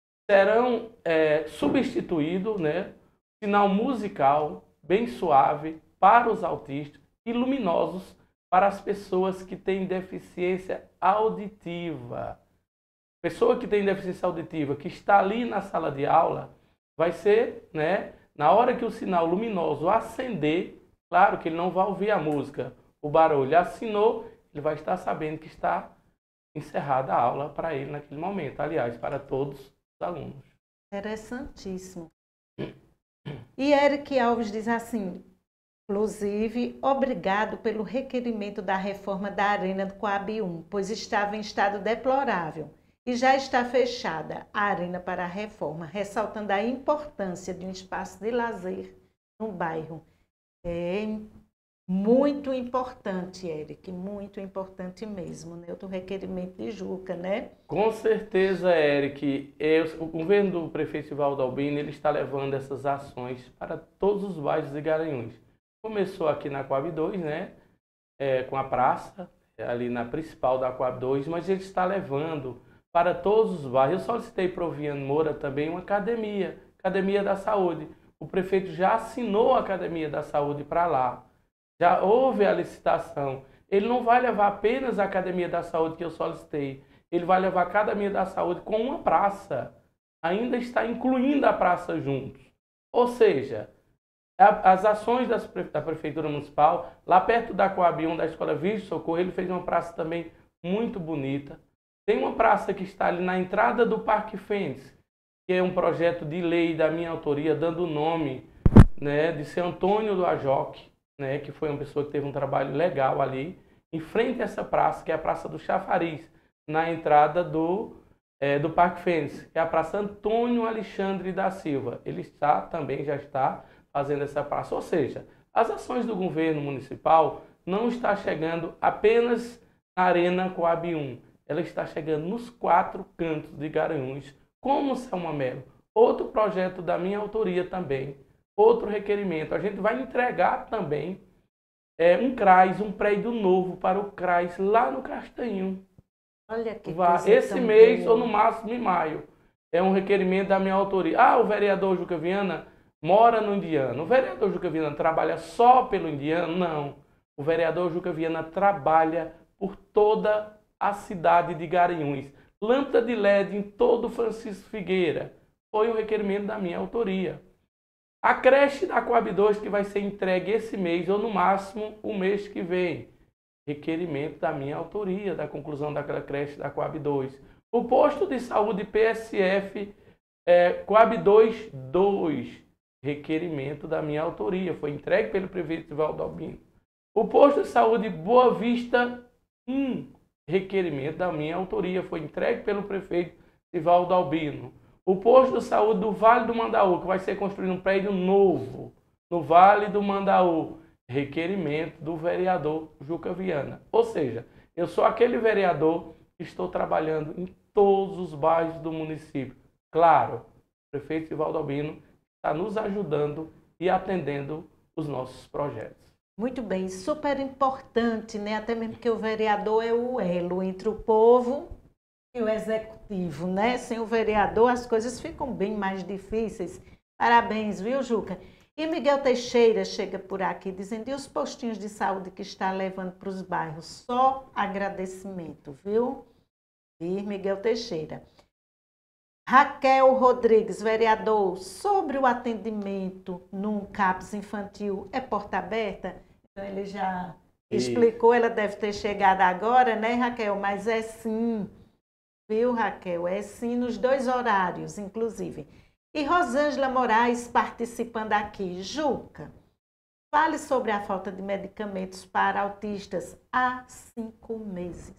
serão é, substituídos, né, sinal musical bem suave para os autistas e luminosos para as pessoas que têm deficiência auditiva. Pessoa que tem deficiência auditiva, que está ali na sala de aula, vai ser, né, na hora que o sinal luminoso acender, claro que ele não vai ouvir a música, o barulho assinou, ele vai estar sabendo que está encerrada a aula para ele naquele momento. Aliás, para todos os alunos. Interessantíssimo. E Eric Alves diz assim, inclusive, obrigado pelo requerimento da reforma da Arena do Coab um, pois estava em estado deplorável e já está fechada a arena para a reforma, ressaltando a importância de um espaço de lazer no bairro. É muito importante, Eric, muito importante mesmo, né? O requerimento de Juca, né? Com certeza, Eric. Eu, o governo do prefeito Ivaldo Albino, ele está levando essas ações para todos os bairros de Garanhuns. Começou aqui na Coab dois, né? É, com a praça, ali na principal da Coab dois, mas ele está levando para todos os bairros. Eu solicitei para o Viano Moura também uma academia, Academia da Saúde. O prefeito já assinou a Academia da Saúde para lá. Já houve a licitação. Ele não vai levar apenas a Academia da Saúde que eu solicitei. Ele vai levar a Academia da Saúde com uma praça. Ainda está incluindo a praça juntos. Ou seja, a, as ações das, da Prefeitura Municipal, lá perto da Coab um, da Escola Virgem Socorro, ele fez uma praça também muito bonita. Tem uma praça que está ali na entrada do Parque Fênix, que é um projeto de lei da minha autoria, dando o nome, né, de seu Antônio do Ajoque, né, que foi uma pessoa que teve um trabalho legal ali, em frente a essa praça, que é a Praça do Chafariz, na entrada do, é, do Parque Fênix, que é a Praça Antônio Alexandre da Silva. Ele está também, já está fazendo essa praça. Ou seja, as ações do governo municipal não estão chegando apenas na Arena Coab um, ela está chegando nos quatro cantos de Garanhuns, como Selma Mello. Outro projeto da minha autoria também, outro requerimento. A gente vai entregar também é, um CRAS, um prédio novo para o CRAS lá no Castanho. Olha que vai, coisa esse tão mês boa. ou no máximo em maio. É um requerimento da minha autoria. Ah, o vereador Juca Viana mora no Indiano. O vereador Juca Viana trabalha só pelo Indiano? Não. O vereador Juca Viana trabalha por toda a cidade de Garanhuns. Lâmpada de L E D em todo Francisco Figueira. Foi um requerimento da minha autoria. A creche da Coab dois que vai ser entregue esse mês ou no máximo o mês que vem. Requerimento da minha autoria, da conclusão daquela creche da Coab dois. O posto de saúde P S F é, Coab dois, dois. Requerimento da minha autoria. Foi entregue pelo prefeito Valdo Albino. O posto de saúde Boa Vista um. Requerimento da minha autoria. Foi entregue pelo prefeito Valdo Albino. O posto de saúde do Vale do Mandaú, que vai ser construído um prédio novo no Vale do Mandaú. Requerimento do vereador Juca Viana. Ou seja, eu sou aquele vereador que estou trabalhando em todos os bairros do município. Claro, o prefeito Valdo Albino está nos ajudando e atendendo os nossos projetos. Muito bem, super importante, né? Até mesmo porque o vereador é o elo entre o povo e o executivo, né? Sem o vereador as coisas ficam bem mais difíceis. Parabéns, viu, Juca? E Miguel Teixeira chega por aqui dizendo, e os postinhos de saúde que está levando para os bairros? Só agradecimento, viu? E Miguel Teixeira. Raquel Rodrigues, vereador, sobre o atendimento num CAPS infantil, é porta aberta? Então ele já explicou, ela deve ter chegado agora, né, Raquel? Mas é sim, viu, Raquel? É sim nos dois horários, inclusive. E Rosângela Moraes participando aqui. Juca, fale sobre a falta de medicamentos para autistas há cinco meses.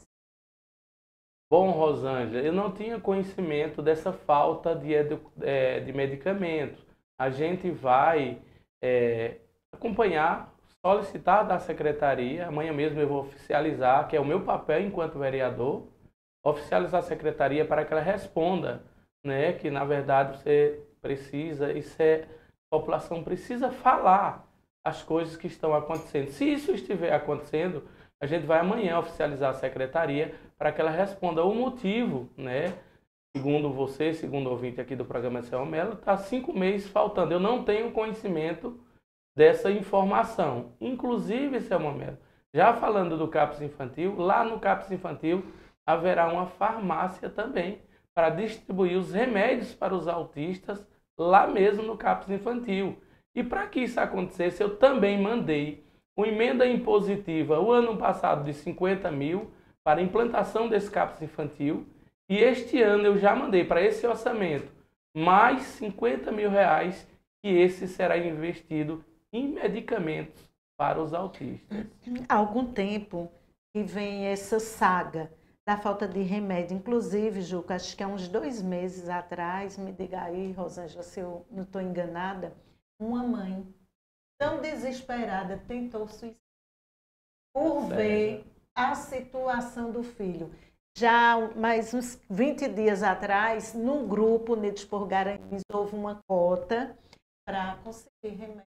Bom, Rosângela, eu não tinha conhecimento dessa falta de, é, de medicamentos. A gente vai é, acompanhar, solicitar da secretaria, amanhã mesmo eu vou oficializar, que é o meu papel enquanto vereador, oficializar a secretaria para que ela responda, né, que na verdade você precisa, isso é, a população precisa falar as coisas que estão acontecendo. Se isso estiver acontecendo, a gente vai amanhã oficializar a secretaria para que ela responda o motivo, né? Segundo você, segundo o ouvinte aqui do programa Selma Mello, está cinco meses faltando. Eu não tenho conhecimento dessa informação. Inclusive, Selma Mello, já falando do CAPS infantil, lá no CAPS infantil haverá uma farmácia também para distribuir os remédios para os autistas lá mesmo no CAPS infantil. E para que isso acontecesse, eu também mandei uma emenda impositiva o ano passado de cinquenta mil para a implantação desse CAPS infantil. E este ano eu já mandei para esse orçamento mais cinquenta mil reais, que esse será investido em medicamentos para os autistas. Há algum tempo que vem essa saga da falta de remédio. Inclusive, Juca, acho que há uns dois meses atrás, me diga aí, Rosângela, se eu não estou enganada, uma mãe tão desesperada tentou suicídio por ver a situação do filho. Já mais uns vinte dias atrás, num grupo Unidos por Garanhuns, houve uma cota para conseguir remédios.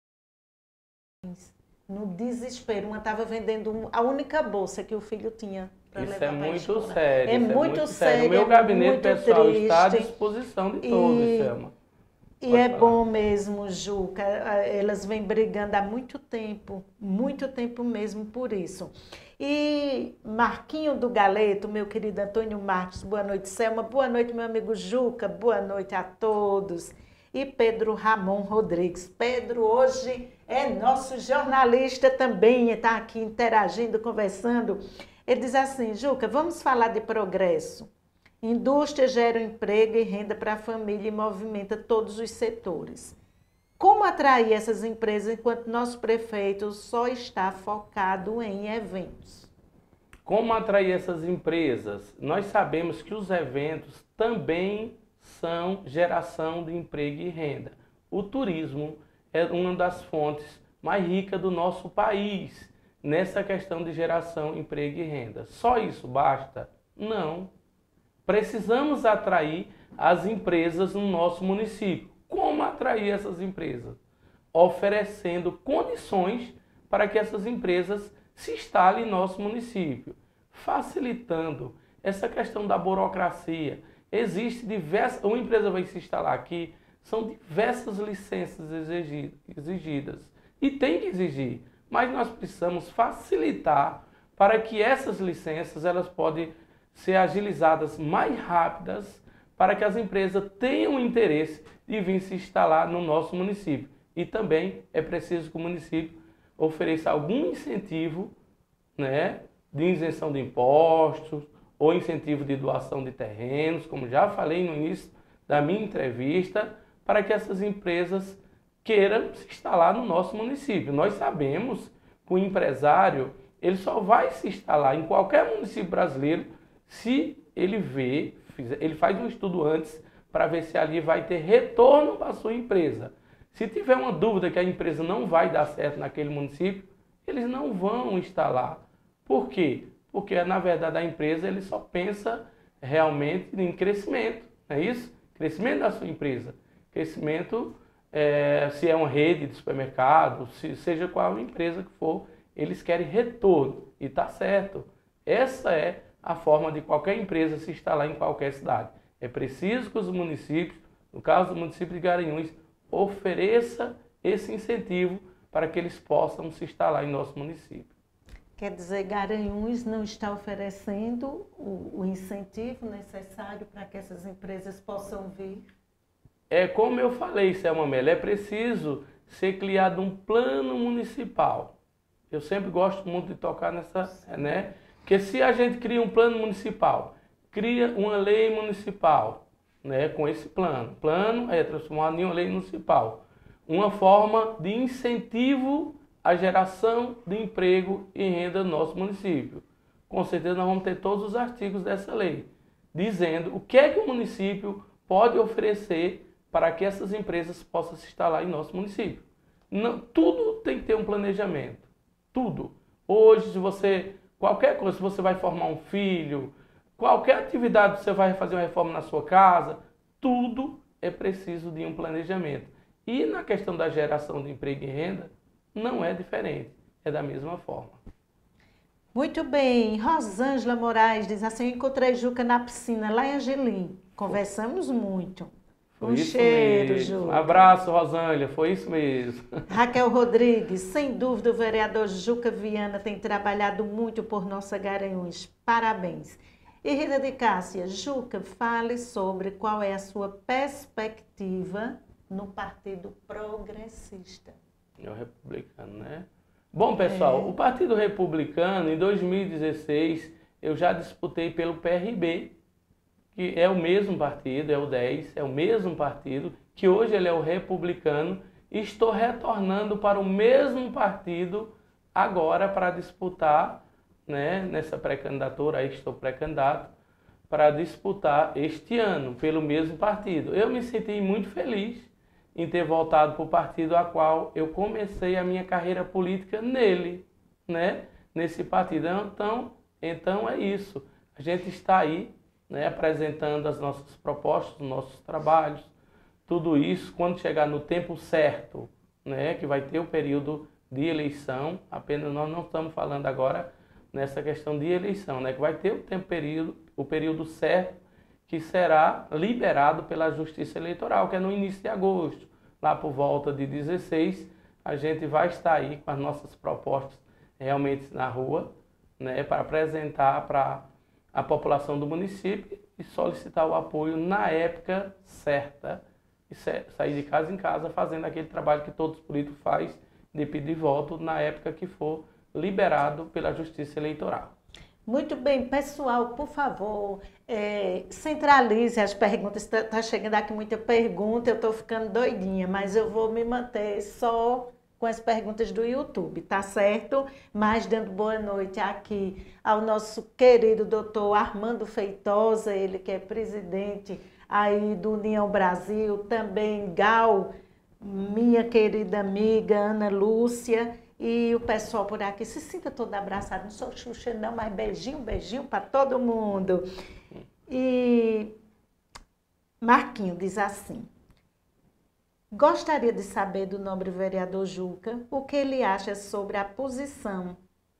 No desespero, uma estava vendendo a única bolsa que o filho tinha. Isso é muito sério. É muito sério. O meu gabinete pessoal está à triste. disposição de todos, Selma. E é bom mesmo, Juca, elas vêm brigando há muito tempo, muito tempo mesmo por isso. E Marquinho do Galeto, meu querido Antônio Marcos, boa noite, Selma, boa noite, meu amigo Juca, boa noite a todos. e Pedro Ramon Rodrigues. Pedro hoje é nosso jornalista também, está aqui interagindo, conversando. Ele diz assim: Juca, vamos falar de progresso. Indústria gera emprego e renda para a família e movimenta todos os setores. Como atrair essas empresas enquanto nosso prefeito só está focado em eventos? Como atrair essas empresas? Nós sabemos que os eventos também são geração de emprego e renda. O turismo é uma das fontes mais ricas do nosso país nessa questão de geração, emprego e renda. Só isso basta? Não. Precisamos atrair as empresas no nosso município. Como atrair essas empresas? Oferecendo condições para que essas empresas se instalem em nosso município, facilitando essa questão da burocracia. Existe diversas, uma empresa vai se instalar aqui, são diversas licenças exigidas e tem que exigir, mas nós precisamos facilitar para que essas licenças elas podem ser agilizadas mais rápidas para que as empresas tenham interesse de vir se instalar no nosso município. E também é preciso que o município ofereça algum incentivo, né, de isenção de impostos ou incentivo de doação de terrenos, como já falei no início da minha entrevista, para que essas empresas queiram se instalar no nosso município. Nós sabemos que o empresário ele só vai se instalar em qualquer município brasileiro se ele vê, ele faz um estudo antes para ver se ali vai ter retorno para a sua empresa. Se tiver uma dúvida que a empresa não vai dar certo naquele município, eles não vão instalar. Por quê? Porque, na verdade, a empresa ele só pensa realmente em crescimento, não é isso? Crescimento da sua empresa. Crescimento, é, se é uma rede de supermercado, se, seja qual empresa que for, eles querem retorno. E está certo. Essa é a forma de qualquer empresa se instalar em qualquer cidade. É preciso que os municípios, no caso do município de Garanhuns, ofereça esse incentivo para que eles possam se instalar em nosso município. Quer dizer, Garanhuns não está oferecendo o, o incentivo necessário para que essas empresas possam vir? É como eu falei, Selma Mello, é preciso ser criado um plano municipal. Eu sempre gosto muito de tocar nessa, né? Porque se a gente cria um plano municipal, cria uma lei municipal, né, com esse plano. Plano é transformado em uma lei municipal. Uma forma de incentivo à geração de emprego e renda no nosso município. Com certeza nós vamos ter todos os artigos dessa lei, dizendo o que é que o município pode oferecer para que essas empresas possam se instalar em nosso município. Não, tudo tem que ter um planejamento. Tudo. Hoje, se você, qualquer coisa, se você vai formar um filho, qualquer atividade você vai fazer uma reforma na sua casa, tudo é preciso de um planejamento. E na questão da geração de emprego e renda, não é diferente, é da mesma forma. Muito bem, Rosângela Moraes diz assim: eu encontrei Juca na piscina lá em Angelim, conversamos muito. Foi um isso cheiro, mesmo. Juca. Um abraço, Rosângela, foi isso mesmo. Raquel Rodrigues, sem dúvida o vereador Juca Viana tem trabalhado muito por nossa Garanhuns, parabéns. E Rita de Cássia, Juca, fale sobre qual é a sua perspectiva no Partido Progressista. É o Republicano, né? Bom, pessoal, é. O Partido Republicano, em dois mil e dezesseis, eu já disputei pelo P R B, que é o mesmo partido, é o dez, é o mesmo partido, que hoje ele é o Republicano, e estou retornando para o mesmo partido agora para disputar, né, nessa pré-candidatura, aí estou pré-candidato, para disputar este ano pelo mesmo partido. Eu me senti muito feliz em ter voltado para o partido a qual eu comecei a minha carreira política nele, né? Nesse partido. Então, então é isso. A gente está aí, né, apresentando as nossas propostas, os nossos trabalhos, tudo isso quando chegar no tempo certo, né, que vai ter o período de eleição. Apenas nós não estamos falando agora nessa questão de eleição, né, que vai ter o tempo período, o período certo, que será liberado pela Justiça Eleitoral, que é no início de agosto. Lá por volta de dezesseis, a gente vai estar aí com as nossas propostas realmente na rua, né, para apresentar para a população do município e solicitar o apoio na época certa. e sair de casa em casa fazendo aquele trabalho que todos os políticos fazem de pedir voto na época que for liberado pela Justiça Eleitoral. Muito bem, pessoal, por favor, é, centralize as perguntas. Está tá chegando aqui muita pergunta, eu estou ficando doidinha, mas eu vou me manter só com as perguntas do YouTube, tá certo? Mas dando boa noite aqui ao nosso querido doutor Armando Feitosa, ele que é presidente aí do União Brasil, também Gal, minha querida amiga Ana Lúcia, e o pessoal por aqui. Se sinta todo abraçado, não sou Xuxa não, mas beijinho, beijinho para todo mundo. E Marquinho diz assim: gostaria de saber do nobre vereador Juca o que ele acha sobre a posição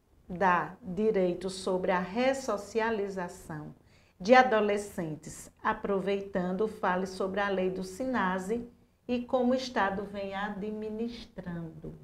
da direito sobre a ressocialização de adolescentes. Aproveitando, fale sobre a lei do SINASE e como o Estado vem administrando.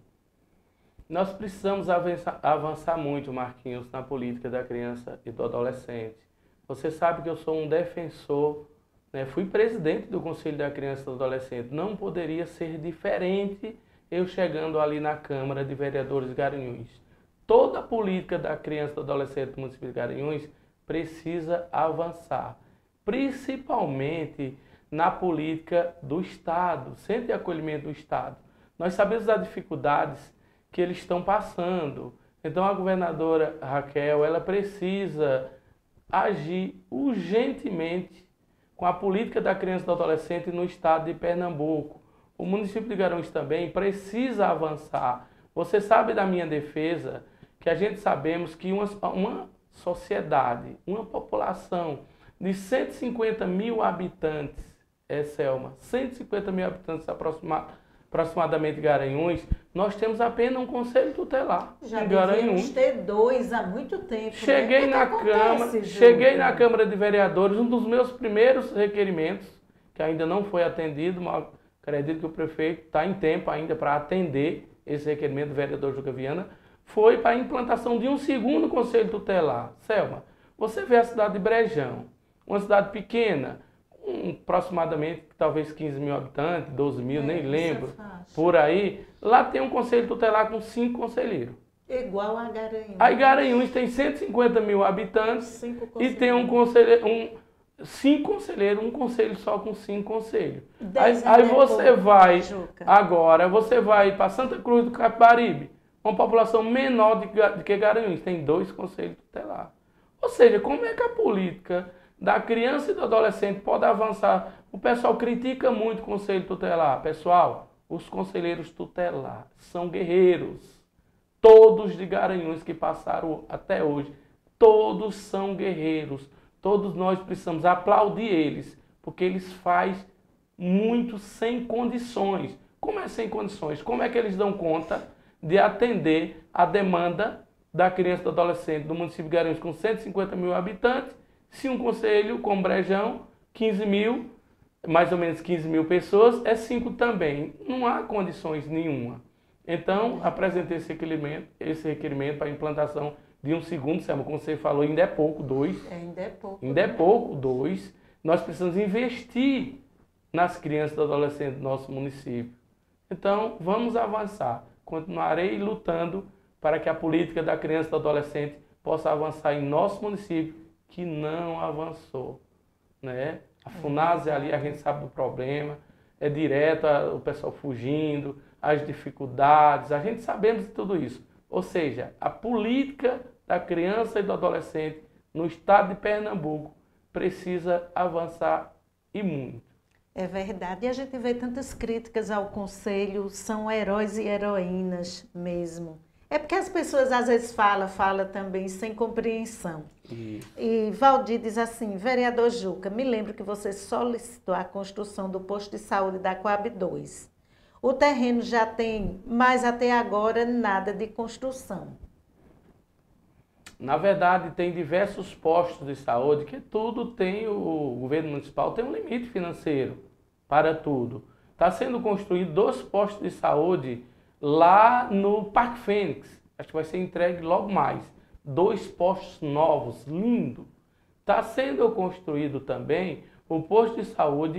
Nós precisamos avançar, avançar muito, Marquinhos, na política da criança e do adolescente. Você sabe que eu sou um defensor, né? Fui presidente do Conselho da Criança e do Adolescente. Não poderia ser diferente eu chegando ali na Câmara de Vereadores de Garanhuns. Toda a política da criança e do adolescente do município de Garanhuns precisa avançar, principalmente na política do Estado, centro de acolhimento do Estado. Nós sabemos das dificuldades que eles estão passando. Então a governadora Raquel, ela precisa agir urgentemente com a política da criança e do adolescente no estado de Pernambuco. O município de Garanhuns também precisa avançar. Você sabe da minha defesa que a gente sabemos que uma, uma sociedade, uma população de cento e cinquenta mil habitantes, é Selma, cento e cinquenta mil habitantes aproximadamente, aproximadamente Garanhuns, nós temos apenas um conselho tutelar. Já em devíamos ter dois há muito tempo. Cheguei, né? na Câmara, cheguei na Câmara de Vereadores, um dos meus primeiros requerimentos, que ainda não foi atendido, mas acredito que o prefeito está em tempo ainda para atender esse requerimento do vereador Juca Viana, foi para a implantação de um segundo conselho tutelar. Selma, você vê a cidade de Brejão, uma cidade pequena, um, aproximadamente talvez quinze mil habitantes, doze mil, é, nem lembro, por aí. Lá tem um conselho tutelar com cinco conselheiros. Igual a Garanhuns. Aí Garanhuns tem cento e cinquenta mil habitantes e tem um conselheiro, um, cinco conselheiros, um conselho só com cinco conselhos. Aí, aí você vai, Juca. agora você vai para Santa Cruz do Capibaribe, uma população menor do que Garanhuns, tem dois conselhos tutelares. Ou seja, como é que a política da criança e do adolescente pode avançar? O pessoal critica muito o conselho tutelar. Pessoal, os conselheiros tutelares são guerreiros. Todos de Garanhuns que passaram até hoje, todos são guerreiros. Todos nós precisamos aplaudir eles, porque eles fazem muito sem condições. Como é sem condições? Como é que eles dão conta de atender a demanda da criança e do adolescente do município de Garanhuns com cento e cinquenta mil habitantes, se um conselho como Brejão, quinze mil, mais ou menos quinze mil pessoas, é cinco também. Não há condições nenhuma. Então, apresentei esse requerimento, esse requerimento para a implantação de um segundo, Selma, como você falou, ainda é pouco, dois. É, ainda é pouco. Ainda é pouco, dois. Nós precisamos investir nas crianças e adolescentes do nosso município. Então, vamos avançar. Continuarei lutando para que a política da criança e do adolescente possa avançar em nosso município, que não avançou, né? A FUNASE ali, a gente sabe do problema, é direto o pessoal fugindo, as dificuldades, a gente sabemos de tudo isso. Ou seja, a política da criança e do adolescente no estado de Pernambuco precisa avançar e muito. É verdade, e a gente vê tantas críticas ao conselho, são heróis e heroínas mesmo. É porque as pessoas às vezes falam, falam também sem compreensão. Isso. E Valdir diz assim: vereador Juca, me lembro que você solicitou a construção do posto de saúde da Coab dois. O terreno já tem, mas até agora nada de construção. Na verdade, tem diversos postos de saúde que tudo tem, o governo municipal tem um limite financeiro para tudo. Está sendo construído dois postos de saúde lá no Parque Fênix. Acho que vai ser entregue logo mais. Dois postos novos, lindo. Está sendo construído também o posto de saúde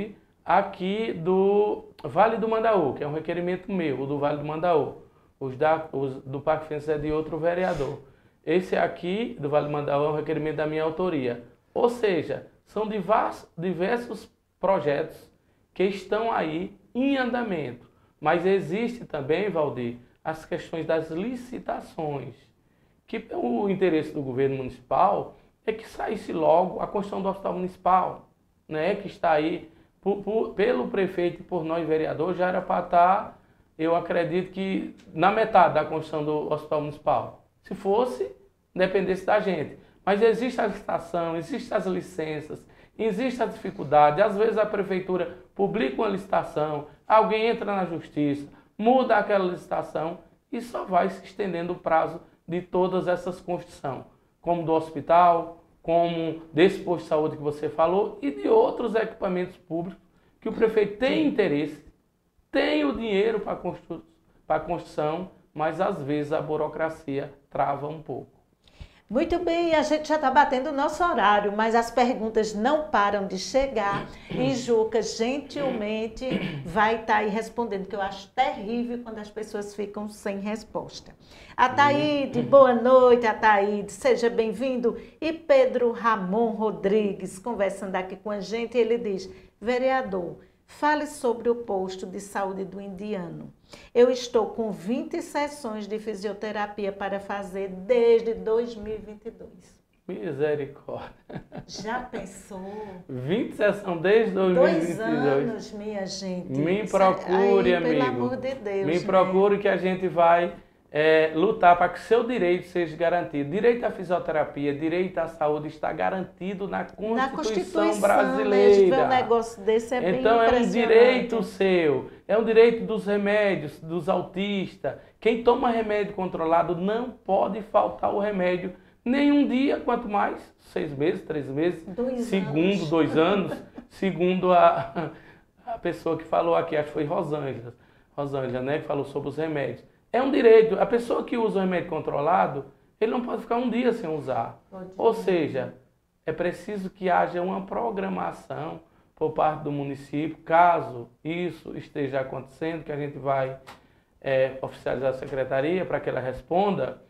aqui do Vale do Mandaú, que é um requerimento meu, o do Vale do Mandaú. Os, da, os do Parque Fênix é de outro vereador. Esse aqui, do Vale do Mandaú, é um requerimento da minha autoria. Ou seja, são diversos, diversos projetos que estão aí em andamento. Mas existe também, Valdir, as questões das licitações, que o interesse do governo municipal é que saísse logo a construção do hospital municipal, né, que está aí por, por, pelo prefeito e por nós vereadores, já era para estar, eu acredito que na metade da construção do hospital municipal. Se fosse, dependesse da gente. Mas existe a licitação, existem as licenças, existe a dificuldade. Às vezes a prefeitura publica uma licitação, alguém entra na justiça, muda aquela licitação e só vai se estendendo o prazo de todas essas construções, como do hospital, como desse posto de saúde que você falou e de outros equipamentos públicos que o prefeito tem interesse, tem o dinheiro para constru a construção, mas às vezes a burocracia trava um pouco. Muito bem, a gente já está batendo o nosso horário, mas as perguntas não param de chegar e Juca gentilmente vai estar aí respondendo, que eu acho terrível quando as pessoas ficam sem resposta. Ataíde, boa noite, Ataíde, seja bem-vindo. E Pedro Ramon Rodrigues, conversando aqui com a gente, ele diz, vereador, fale sobre o posto de saúde do Indiano. Eu estou com vinte sessões de fisioterapia para fazer desde dois mil e vinte e dois. Misericórdia. Já pensou? vinte sessões desde dois mil e vinte e dois. Dois anos, minha gente. Me procure, Aí, amigo. pelo amor de Deus. Me né? procure que a gente vai é, lutar para que seu direito seja garantido. Direito à fisioterapia, direito à saúde está garantido na Constituição, na Constituição brasileira. Né? Um negócio desse é então bem é um direito seu, é um direito dos remédios, dos autistas. Quem toma remédio controlado não pode faltar o remédio nenhum dia, quanto mais seis meses, três meses, dois segundo, anos. dois anos, segundo a, a pessoa que falou aqui, acho que foi Rosângela, Rosângela, né, que falou sobre os remédios. É um direito. A pessoa que usa o remédio controlado, ele não pode ficar um dia sem usar. Pode Ou ser. seja, é preciso que haja uma programação por parte do município, caso isso esteja acontecendo, que a gente vai é, oficializar a secretaria para que ela responda,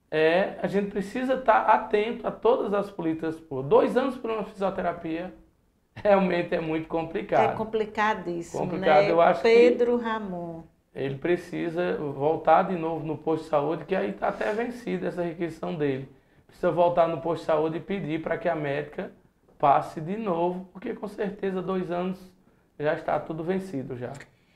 é, a gente precisa estar atento a todas as políticas públicas. Dois anos para uma fisioterapia realmente é muito complicado. É complicadíssimo, complicado. né? Eu acho Pedro que Ramon. Ele precisa voltar de novo no posto de saúde, que aí está até vencida essa requisição dele. Precisa voltar no posto de saúde e pedir para que a médica passe de novo, porque com certeza dois anos já está tudo vencido já.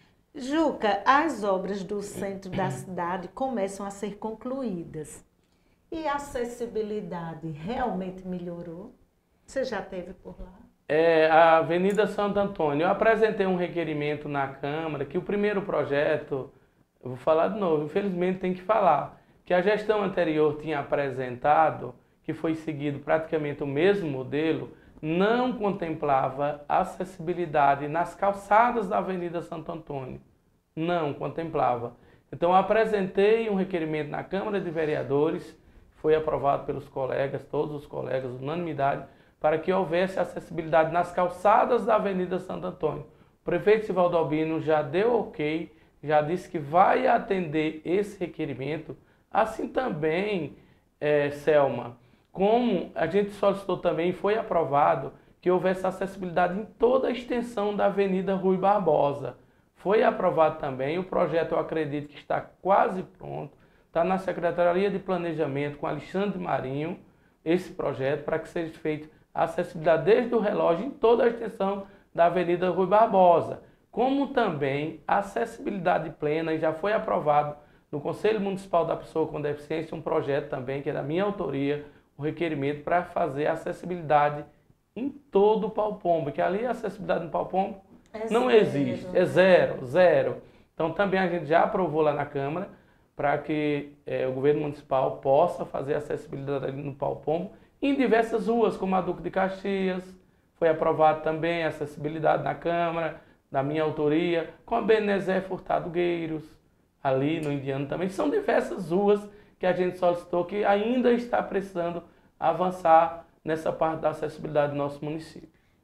Juca, as obras do centro da cidade começam a ser concluídas. E a acessibilidade realmente melhorou? Você já esteve por lá? É, a Avenida Santo Antônio. Eu apresentei um requerimento na Câmara que o primeiro projeto, eu vou falar de novo, infelizmente tem que falar, que a gestão anterior tinha apresentado, que foi seguido praticamente o mesmo modelo, não contemplava acessibilidade nas calçadas da Avenida Santo Antônio. Não contemplava. Então eu apresentei um requerimento na Câmara de Vereadores, foi aprovado pelos colegas, todos os colegas, unanimidade, para que houvesse acessibilidade nas calçadas da Avenida Santo Antônio. O prefeito Sivaldo Albino já deu ok, já disse que vai atender esse requerimento. Assim também, é, Selma, como a gente solicitou também e foi aprovado que houvesse acessibilidade em toda a extensão da Avenida Rui Barbosa. Foi aprovado também, o projeto eu acredito que está quase pronto, está na Secretaria de Planejamento com Alexandre Marinho, esse projeto, para que seja feito a acessibilidade desde o relógio em toda a extensão da Avenida Rui Barbosa, como também a acessibilidade plena, e já foi aprovado no Conselho Municipal da Pessoa com Deficiência um projeto também, que é da minha autoria, o um requerimento para fazer a acessibilidade em todo o Pau Pombo, que ali a acessibilidade no Pau Pombo é não zero. existe, é zero, zero. Então também a gente já aprovou lá na Câmara para que é, o governo municipal possa fazer acessibilidade ali no Pau Pombo, em diversas ruas, como a Duque de Caxias, foi aprovado também a acessibilidade na Câmara, da minha autoria, com a Benezé Furtado Gueiros, ali no Indiano também. São diversas ruas que a gente solicitou que ainda está precisando avançar nessa parte da acessibilidade do nosso município.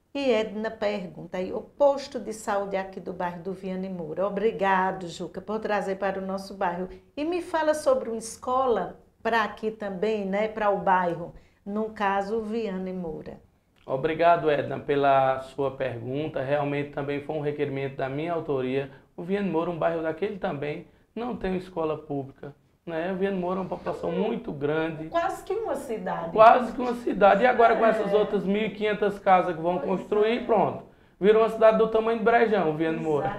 E Edna pergunta aí, o posto de saúde aqui do bairro do Viana e Moura. Obrigado, Juca, por trazer para o nosso bairro. E me fala sobre uma escola para aqui também, né, para o bairro, no caso, Viana e Moura. Obrigado, Edna, pela sua pergunta. Realmente também foi um requerimento da minha autoria. O Viana e Moura, um bairro daquele também, não tem escola pública. Né? O Viana e Moura é uma população muito grande. Quase que uma cidade. Quase que uma cidade. E agora com essas outras mil e quinhentas casas que vão construir, pronto. Virou uma cidade do tamanho de Brejão, o Viana e Moura.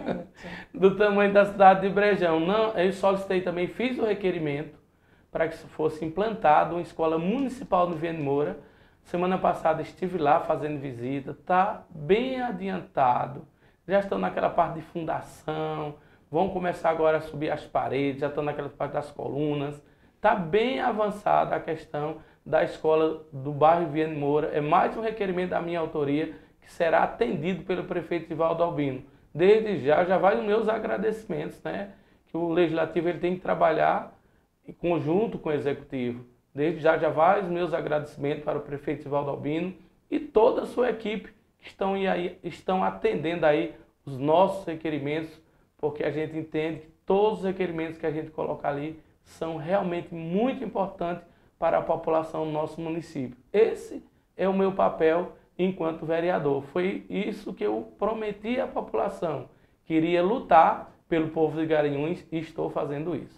Do tamanho da cidade de Brejão. Não, eu solicitei também, fiz o requerimento para que fosse implantado uma escola municipal no Viana e Moura. Semana passada estive lá fazendo visita, está bem adiantado. Já estão naquela parte de fundação, vão começar agora a subir as paredes, já estão naquela parte das colunas. Está bem avançada a questão da escola do bairro Viana e Moura. É mais um requerimento da minha autoria que será atendido pelo prefeito Ivaldo Albino. Desde já, já vai os meus agradecimentos, né? Que o Legislativo ele tem que trabalhar em conjunto com o Executivo. Desde já, já vai os meus agradecimentos para o prefeito Ivaldo Albino e toda a sua equipe que estão, aí, estão atendendo aí os nossos requerimentos, porque a gente entende que todos os requerimentos que a gente coloca ali são realmente muito importantes para a população do nosso município. Esse é o meu papel enquanto vereador. Foi isso que eu prometi à população. Queria lutar pelo povo de Garanhuns e estou fazendo isso.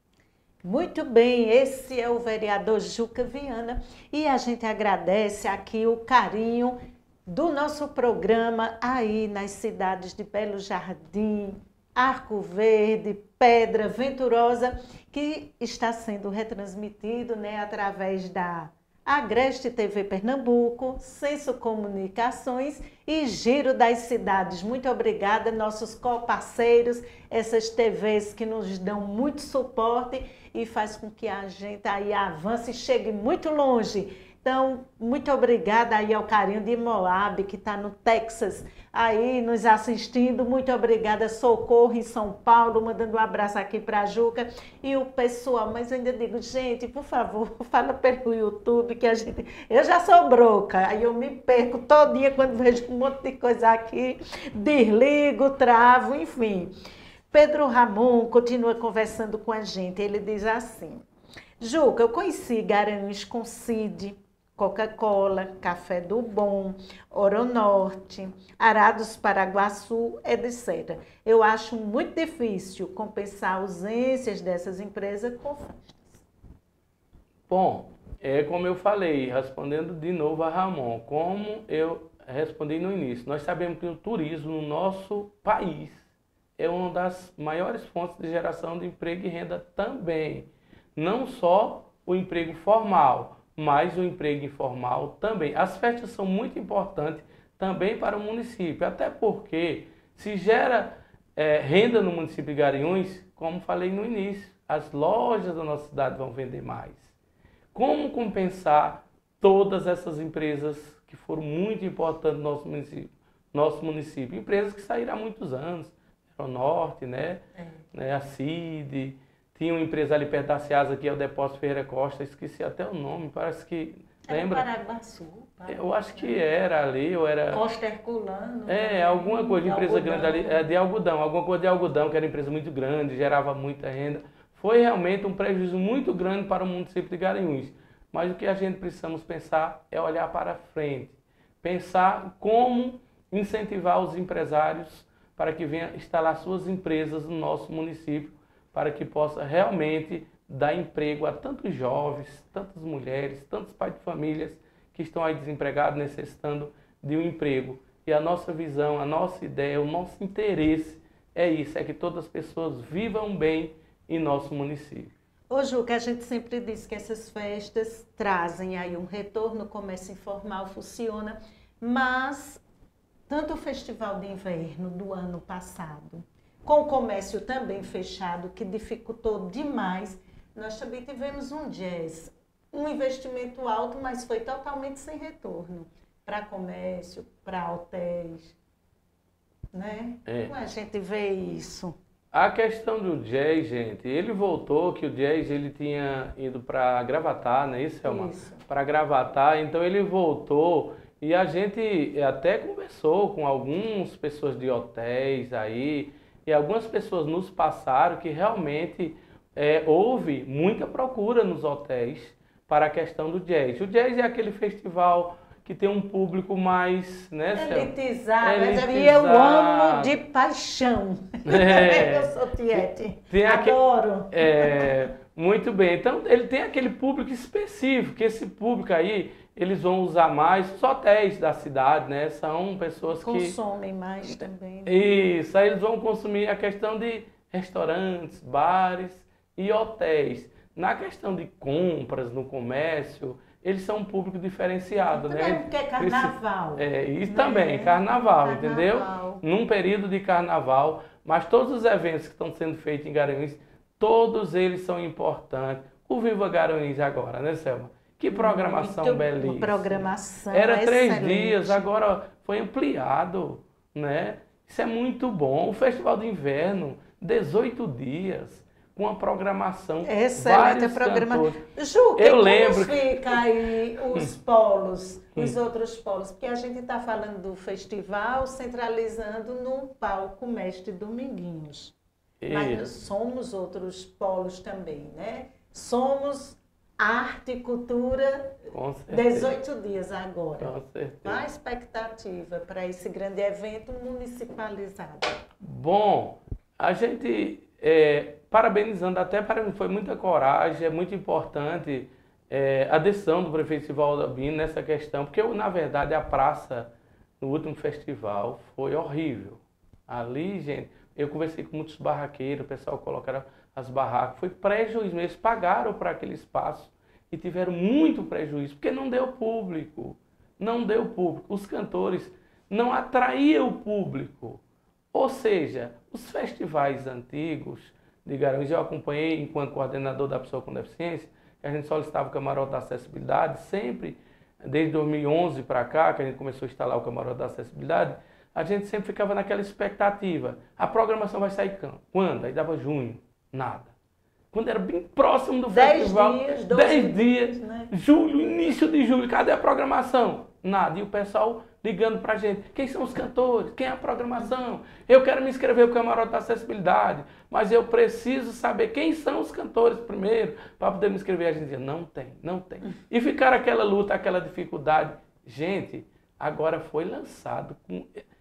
Muito bem, esse é o vereador Juca Viana e a gente agradece aqui o carinho do nosso programa aí nas cidades de Belo Jardim, Arco Verde, Pedra Venturosa, que está sendo retransmitido, né, através da Agreste T V Pernambuco, Censo Comunicações e Giro das Cidades. Muito obrigada, nossos coparceiros, essas T Vs que nos dão muito suporte e faz com que a gente aí avance e chegue muito longe. Então, muito obrigada aí ao carinho de Moab, que está no Texas, aí nos assistindo. Muito obrigada, Socorro em São Paulo, mandando um abraço aqui para a Juca. E o pessoal, mas ainda digo, gente, por favor, fala pelo YouTube, que a gente... Eu já sou broca, aí eu me perco todo dia quando vejo um monte de coisa aqui, desligo, travo, enfim. Pedro Ramon continua conversando com a gente, ele diz assim, Juca, eu conheci Garanhuns com Cid, Coca-Cola, Café do Bom, Oronorte, Arados Paraguaçu, etcétera. Eu acho muito difícil compensar ausências dessas empresas com festas. Bom, é como eu falei, respondendo de novo a Ramon, como eu respondi no início, nós sabemos que o turismo no nosso país é uma das maiores fontes de geração de emprego e renda também. Não só o emprego formal, mas o emprego informal também. As festas são muito importantes também para o município, até porque se gera é, renda no município de Garanhuns, como falei no início, as lojas da nossa cidade vão vender mais. Como compensar todas essas empresas que foram muito importantes no nosso município? Nosso município, empresas que saíram há muitos anos, Oronorte, né? É. né? A Cid. Tinha uma empresa ali perto da Ceasa, que é o Depósito Ferreira Costa, esqueci até o nome, parece que... Era lembra? Paraguaçu. Paraguaçu. Eu acho que era ali, ou era... Costa Herculano. É, alguma coisa de empresa algodão. grande ali, é, de algodão, alguma coisa de algodão, que era empresa muito grande, gerava muita renda. Foi realmente um prejuízo muito grande para o município de Garanhuns. Mas o que a gente precisamos pensar é olhar para frente. Pensar como incentivar os empresários para que venham instalar suas empresas no nosso município, para que possa realmente dar emprego a tantos jovens, tantas mulheres, tantos pais de famílias que estão aí desempregados, necessitando de um emprego. E a nossa visão, a nossa ideia, o nosso interesse é isso, é que todas as pessoas vivam bem em nosso município. Ô Juca, a gente sempre diz que essas festas trazem aí um retorno, o comércio informal funciona, mas tanto o Festival de Inverno do ano passado, com o comércio também fechado, que dificultou demais, nós também tivemos um jazz, um investimento alto, mas foi totalmente sem retorno para comércio, para hotéis, né? É. Como a gente vê isso? A questão do jazz, gente, ele voltou, que o jazz ele tinha ido para Gravatar, né? Isso é uma para Gravatar, então ele voltou E a gente até conversou com algumas pessoas de hotéis aí, e algumas pessoas nos passaram que realmente é, houve muita procura nos hotéis para a questão do jazz. O jazz é aquele festival que tem um público mais, né, elitizado, elitizado. E eu amo de paixão. É. Eu sou tiete, adoro. Aquele, é, muito bem, então ele tem aquele público específico, que esse público aí, eles vão usar mais os hotéis da cidade, né, são pessoas que... Consomem mais também. Né? Isso, aí eles vão consumir a questão de restaurantes, bares e hotéis. Na questão de compras, no comércio, eles são um público diferenciado, também, né? Porque é carnaval. É, isso né? também, carnaval, carnaval, entendeu? Num período de carnaval, mas todos os eventos que estão sendo feitos em Garanhuns, todos eles são importantes. O Viva Garanhuns agora, né, Selma? Que programação Muito belíssima. Programação Era três excelente. dias, agora foi ampliado, né? Isso é muito bom. O Festival de Inverno, dezoito dias. Com uma programação. Excelente programação. Ju, eu como lembro. fica aí os polos, os outros polos? Porque a gente está falando do festival centralizando num palco Mestre Dominguinhos. E... Mas somos outros polos também, né? Somos arte e cultura, com certeza. dezoito dias agora. Com certeza. Qual a expectativa para esse grande evento municipalizado? Bom, a gente... É, parabenizando, até para mim foi muita coragem, é muito importante é, a decisão do prefeito Sivaldo Albino nessa questão, porque eu, na verdade a praça no último festival foi horrível. Ali, gente, eu conversei com muitos barraqueiros, o pessoal colocaram as barracas, foi prejuízo, eles pagaram para aquele espaço e tiveram muito prejuízo, porque não deu público, não deu público, os cantores não atraíam o público. Ou seja, os festivais antigos de Garanhuns, eu acompanhei enquanto coordenador da pessoa com deficiência, que a gente solicitava o camarote da acessibilidade, sempre, desde dois mil e onze para cá, que a gente começou a instalar o camarote da acessibilidade, a gente sempre ficava naquela expectativa. A programação vai sair quando? Aí dava junho, nada. Quando era bem próximo do dez festival, dias, dez dias, né? julho, início de julho, cadê a programação? Nada. E o pessoal ligando pra gente, quem são os cantores? Quem é a programação? Eu quero me inscrever no camarote da acessibilidade, mas eu preciso saber quem são os cantores primeiro, para poder me inscrever. A gente dizia, não tem, não tem. E ficaram aquela luta, aquela dificuldade. Gente, agora foi lançado com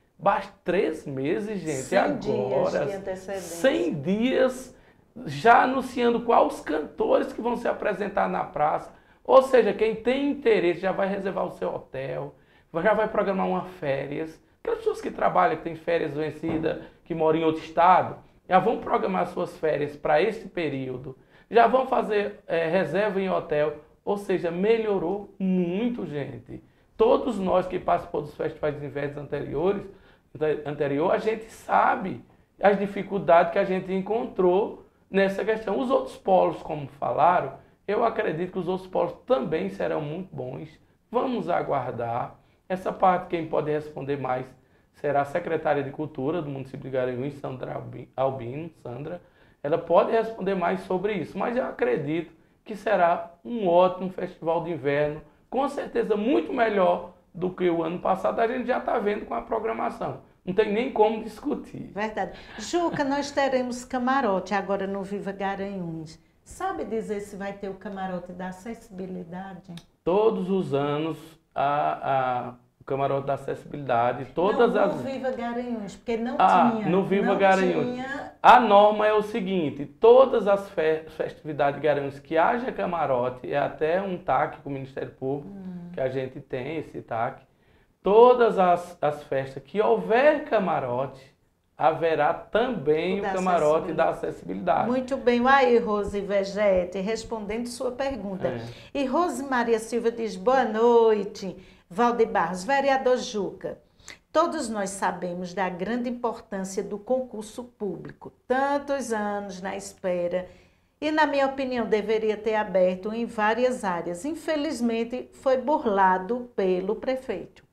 três meses, gente, cem agora. Dias de antecedência. cem dias já anunciando quais os cantores que vão se apresentar na praça. Ou seja, quem tem interesse já vai reservar o seu hotel, já vai programar uma férias. Aquelas pessoas que trabalham, que têm férias vencidas, que moram em outro estado, já vão programar suas férias para esse período, já vão fazer é, reserva em hotel. Ou seja, melhorou muito, gente. Todos nós que participamos dos festivais de inverno anteriores, anterior, a gente sabe as dificuldades que a gente encontrou nessa questão. Os outros polos, como falaram, eu acredito que os outros polos também serão muito bons. Vamos aguardar. Essa parte, quem pode responder mais será a secretária de Cultura do município de Garanhuns, Sandra Albino. Sandra, ela pode responder mais sobre isso, mas eu acredito que será um ótimo festival de inverno, com certeza muito melhor do que o ano passado. A gente já está vendo com a programação. Não tem nem como discutir. Verdade. Juca, nós teremos camarote agora no Viva Garanhuns. Sabe dizer se vai ter o camarote da acessibilidade? Todos os anos, a, a, o camarote da acessibilidade, todas não, as... no Viva Garanhuns, porque não ah, tinha. no Viva não Garanhuns. Tinha... A norma é o seguinte, todas as fe festividades de Garanhuns que haja camarote, é até um T A C com o Ministério Público, hum. que a gente tem esse T A C, todas as, as festas que houver camarote, haverá também o, o camarote da acessibilidade. Muito bem. Aí, Rose Vegete, respondendo sua pergunta. É. E Rose Maria Silva diz, boa noite, Valde Barros. Vereador Juca, todos nós sabemos da grande importância do concurso público. Tantos anos na espera e, na minha opinião, deveria ter aberto em várias áreas. Infelizmente, foi burlado pelo prefeito.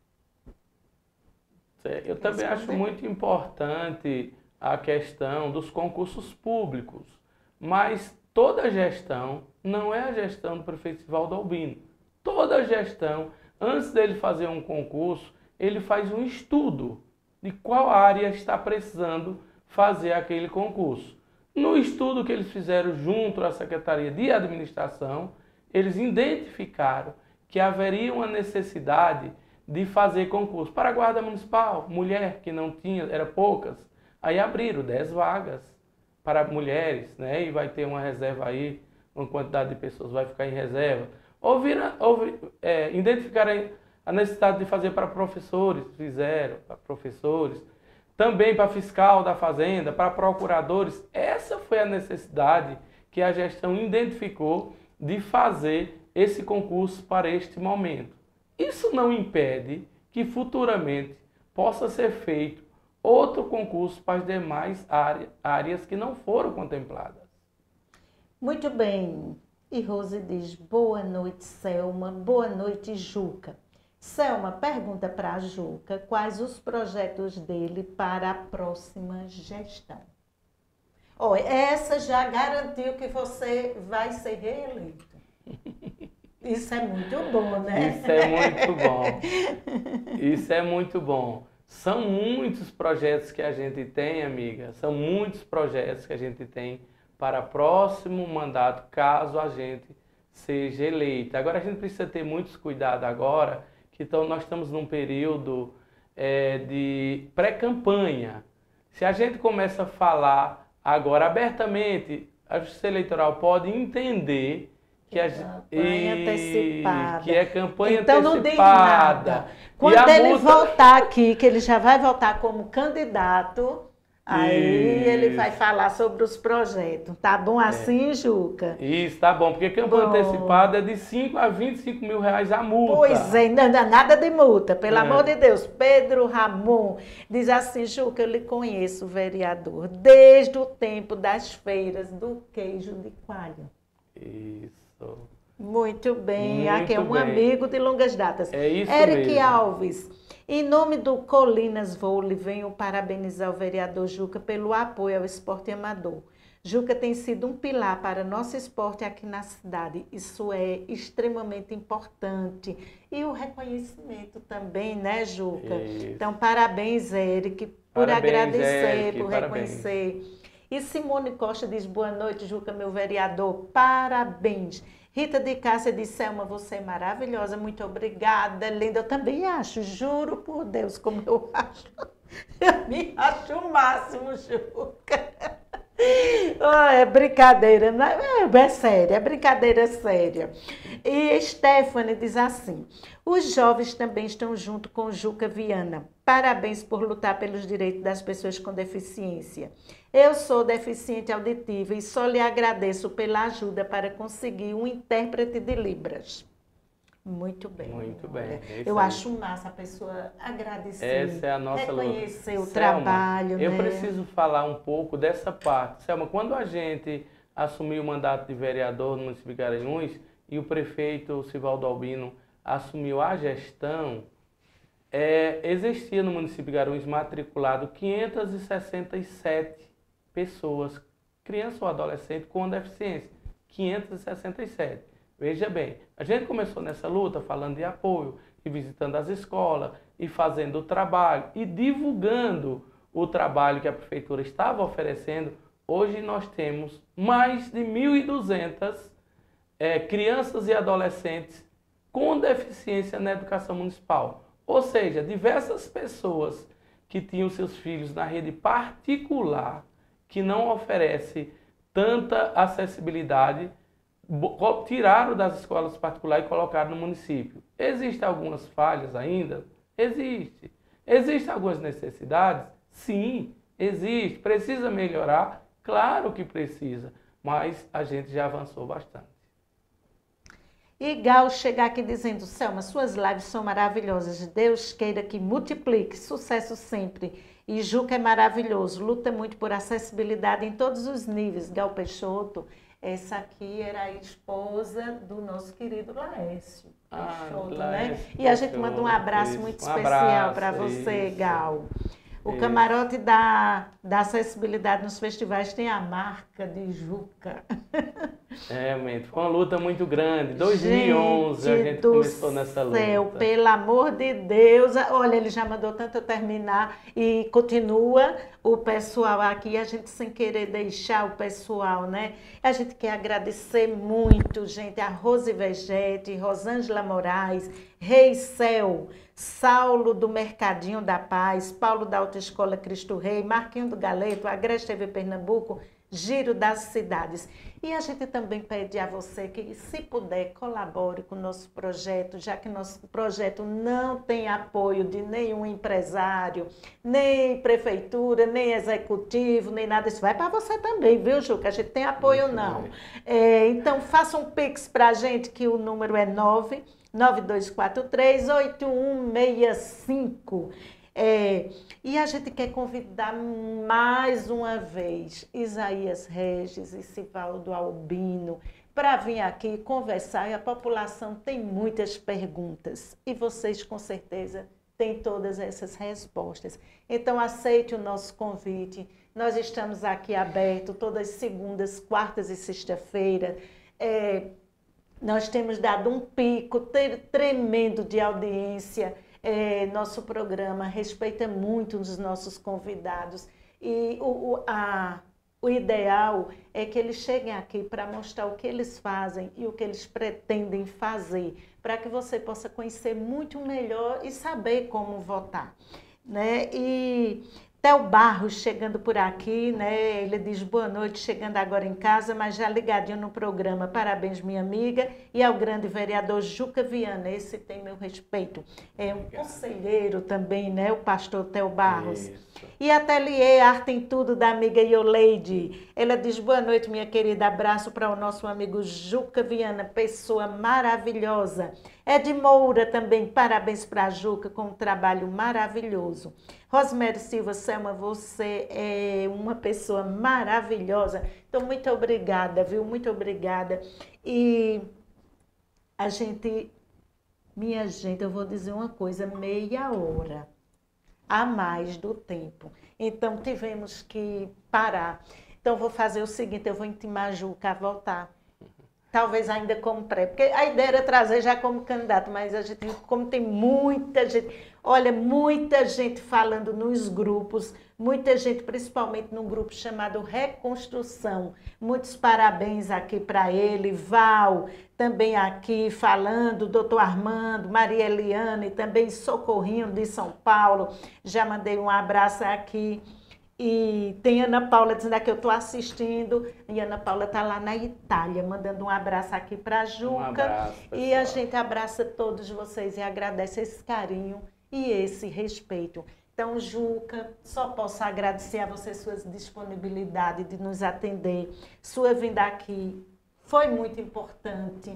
Eu também acho muito importante a questão dos concursos públicos, mas toda gestão não é a gestão do prefeito Sivaldo Albino. Toda gestão, antes dele fazer um concurso, ele faz um estudo de qual área está precisando fazer aquele concurso. No estudo que eles fizeram junto à Secretaria de Administração, eles identificaram que haveria uma necessidade de fazer concurso para a Guarda Municipal, mulher que não tinha, eram poucas, aí abriram dez vagas para mulheres, né? E vai ter uma reserva aí, uma quantidade de pessoas vai ficar em reserva. Ouviram, ouvi, é, identificaram a necessidade de fazer para professores, fizeram para professores, também para fiscal da Fazenda, para procuradores. Essa foi a necessidade que a gestão identificou de fazer esse concurso para este momento. Isso não impede que futuramente possa ser feito outro concurso para as demais área, áreas que não foram contempladas. Muito bem. E Rose diz, boa noite, Selma. Boa noite, Juca. Selma, pergunta para a Juca quais os projetos dele para a próxima gestão. Olha, essa já garantiu que você vai ser reeleito. Isso é muito bom, né? Isso é muito bom. Isso é muito bom. São muitos projetos que a gente tem, amiga. São muitos projetos que a gente tem para o próximo mandato, caso a gente seja eleito. Agora, a gente precisa ter muitos cuidados agora, que então, nós estamos num período é, de pré-campanha. Se a gente começa a falar agora abertamente, a Justiça Eleitoral pode entender que, a, campanha e, antecipada. que é campanha então, antecipada. Não diz nada. Quando ele multa... voltar aqui, que ele já vai voltar como candidato, aí Isso. ele vai falar sobre os projetos. Tá bom assim, é. Juca? Isso, tá bom. Porque campanha bom. antecipada é de cinco a vinte e cinco mil reais a multa. Pois é, não dá nada de multa, pelo é. amor de Deus. Pedro Ramon diz assim, Juca, eu lhe conheço, vereador, desde o tempo das feiras do queijo de coalho. Isso. Muito bem, Muito aqui é um bem. amigo de longas datas. É isso Eric mesmo. Alves, em nome do Colinas Vôlei, venho parabenizar o vereador Juca pelo apoio ao esporte amador. Juca tem sido um pilar para nosso esporte aqui na cidade. Isso é extremamente importante. E o reconhecimento também, né, Juca? Isso. Então, parabéns, Eric, por parabéns, agradecer, Eric, por parabéns. reconhecer. E Simone Costa diz, boa noite, Juca, meu vereador, parabéns. Rita de Cássia diz, Selma, você é maravilhosa, muito obrigada, linda. Eu também acho, juro por Deus, como eu acho. Eu me acho o máximo, Juca. Oh, é brincadeira, não é, é séria, é brincadeira séria. E Stephanie diz assim, os jovens também estão junto com o Juca Viana. Parabéns por lutar pelos direitos das pessoas com deficiência. Eu sou deficiente auditiva e só lhe agradeço pela ajuda para conseguir um intérprete de Libras. Muito bem. Muito bem. É eu aí. acho massa a pessoa agradecer, Essa é a nossa reconhecer luta. o Selma, trabalho. Eu né? preciso falar um pouco dessa parte. Selma, quando a gente assumiu o mandato de vereador no município de Garanhuns e o prefeito Sivaldo Albino assumiu a gestão, é, existia no município de Garanhuns matriculado quinhentas e sessenta e sete pessoas, criança ou adolescente com deficiência. quinhentas e sessenta e sete. Veja bem, a gente começou nessa luta falando de apoio, e visitando as escolas, e fazendo o trabalho, e divulgando o trabalho que a prefeitura estava oferecendo. Hoje nós temos mais de mil e duzentas é, crianças e adolescentes com deficiência na educação municipal. Ou seja, diversas pessoas que tinham seus filhos na rede particular, que não oferece tanta acessibilidade, tiraram das escolas particulares e colocaram no município. Existem algumas falhas ainda? Existe. Existem algumas necessidades? Sim, existe. Precisa melhorar? Claro que precisa, mas a gente já avançou bastante. E Gal chegar aqui dizendo, Selma, suas lives são maravilhosas. Deus queira que multiplique. Sucesso sempre. E Juca é maravilhoso. Luta muito por acessibilidade em todos os níveis. Gal Peixoto. Essa aqui era a esposa do nosso querido Laércio Peixoto, ah, né? E a gente manda um abraço isso, muito um especial para você, isso. Gal. O isso. camarote da, da acessibilidade nos festivais tem a marca de Juca. É, mente, foi uma luta muito grande. dois mil e onze Gente a gente do começou nessa luta. céu, pelo amor de Deus. Olha, ele já mandou tanto eu terminar e continua o pessoal aqui, a gente sem querer deixar o pessoal, né? A gente quer agradecer muito, gente, a Rose Vegete, Rosângela Moraes, Rei Céu, Saulo do Mercadinho da Paz, Paulo da Autoescola Cristo Rei, Marquinho do Galeto, Agreste T V Pernambuco, Giro das Cidades. E a gente também pede a você que, se puder, colabore com o nosso projeto, já que nosso projeto não tem apoio de nenhum empresário, nem prefeitura, nem executivo, nem nada. Isso vai para você também, viu, Ju? Que a gente tem apoio, Muito não. bem. É, então, faça um Pix para a gente, que o número é nove nove dois quatro três, oito um seis cinco. É, e a gente quer convidar mais uma vez Isaías Regis e Sivaldo Albino para vir aqui conversar. E a população tem muitas perguntas e vocês com certeza têm todas essas respostas. Então aceite o nosso convite. Nós estamos aqui abertos todas as segundas, quartas e sexta-feira. É, nós temos dado um pico tremendo de audiência. É, nosso programa respeita muito os nossos convidados e o, o, a, o ideal é que eles cheguem aqui para mostrar o que eles fazem e o que eles pretendem fazer, para que você possa conhecer muito melhor e saber como votar, né? E Theo Barros chegando por aqui, né? Ele diz boa noite, chegando agora em casa, mas já ligadinho no programa. Parabéns, minha amiga. E ao grande vereador Juca Viana, esse tem meu respeito. É um conselheiro também, né? O pastor Theo Barros. Isso. E Ateliê Arte em Tudo, da amiga Ioleide. Ela diz boa noite, minha querida. Abraço para o nosso amigo Juca Viana, pessoa maravilhosa. Ed Moura também, parabéns para a Juca, com um trabalho maravilhoso. Rosemary Silva, Selma, você é uma pessoa maravilhosa. Então, muito obrigada, viu? Muito obrigada. E a gente, minha gente, eu vou dizer uma coisa, meia hora a mais do tempo. Então, tivemos que parar. Então, vou fazer o seguinte, eu vou intimar a Juca a voltar. Talvez ainda como pré, porque a ideia era trazer já como candidato, mas a gente, como tem muita gente, olha, muita gente falando nos grupos, muita gente, principalmente num grupo chamado Reconstrução. Muitos parabéns aqui para ele, Val, também aqui falando, doutor Armando, Maria Eliane, também Socorrinho de São Paulo, já mandei um abraço aqui. E tem Ana Paula dizendo que eu estou assistindo, e Ana Paula está lá na Itália, mandando um abraço aqui para a Juca. Um abraço, e a gente abraça todos vocês e agradece esse carinho e esse respeito. Então, Juca, só posso agradecer a você sua disponibilidade de nos atender. Sua vinda aqui foi muito importante.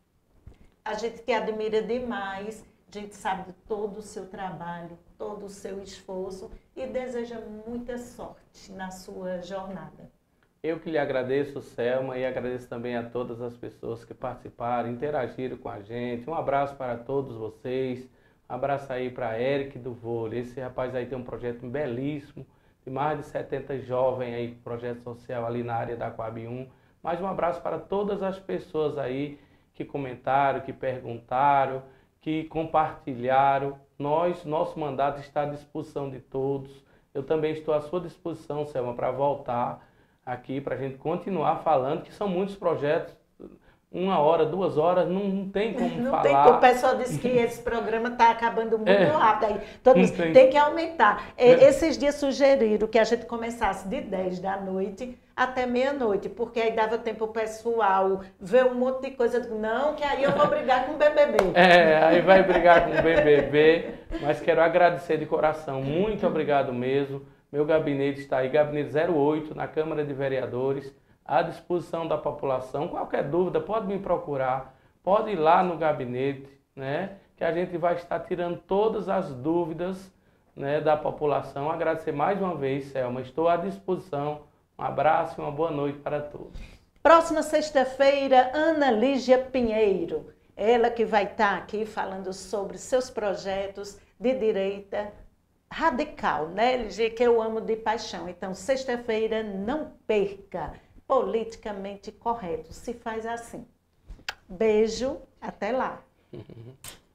A gente te admira demais. A gente sabe de todo o seu trabalho, todo o seu esforço e deseja muita sorte na sua jornada. Eu que lhe agradeço, Selma, e agradeço também a todas as pessoas que participaram, interagiram com a gente. Um abraço para todos vocês. Um abraço aí para Eric do Vôlei. Esse rapaz aí tem um projeto belíssimo, de mais de setenta jovens aí, projeto social ali na área da Coab um. Mais um abraço para todas as pessoas aí que comentaram, que perguntaram, que compartilharam. Nós, nosso mandato está à disposição de todos. Eu também estou à sua disposição, Selma, para voltar aqui, para a gente continuar falando, que são muitos projetos. Uma hora, duas horas, não, não tem como não falar. Tem como. O pessoal disse que esse programa está acabando muito é, rápido. Aí, todos tem. tem que aumentar. É. Esses dias sugeriram que a gente começasse de dez da noite até meia-noite, porque aí dava tempo o pessoal ver um monte de coisa. Não, que aí eu vou brigar com o B B B. É, aí vai brigar com o B B B, mas quero agradecer de coração. Muito obrigado mesmo. Meu gabinete está aí, gabinete zero oito, na Câmara de Vereadores, à disposição da população. Qualquer dúvida, pode me procurar, pode ir lá no gabinete, né, que a gente vai estar tirando todas as dúvidas, né, da população. Agradecer mais uma vez, Selma, estou à disposição. Um abraço e uma boa noite para todos. Próxima sexta-feira, Ana Lígia Pinheiro, ela que vai estar aqui falando sobre seus projetos de direita radical, né, Lígia, que eu amo de paixão. Então, sexta-feira, não perca. politicamente correto. Se faz assim. Beijo, até lá.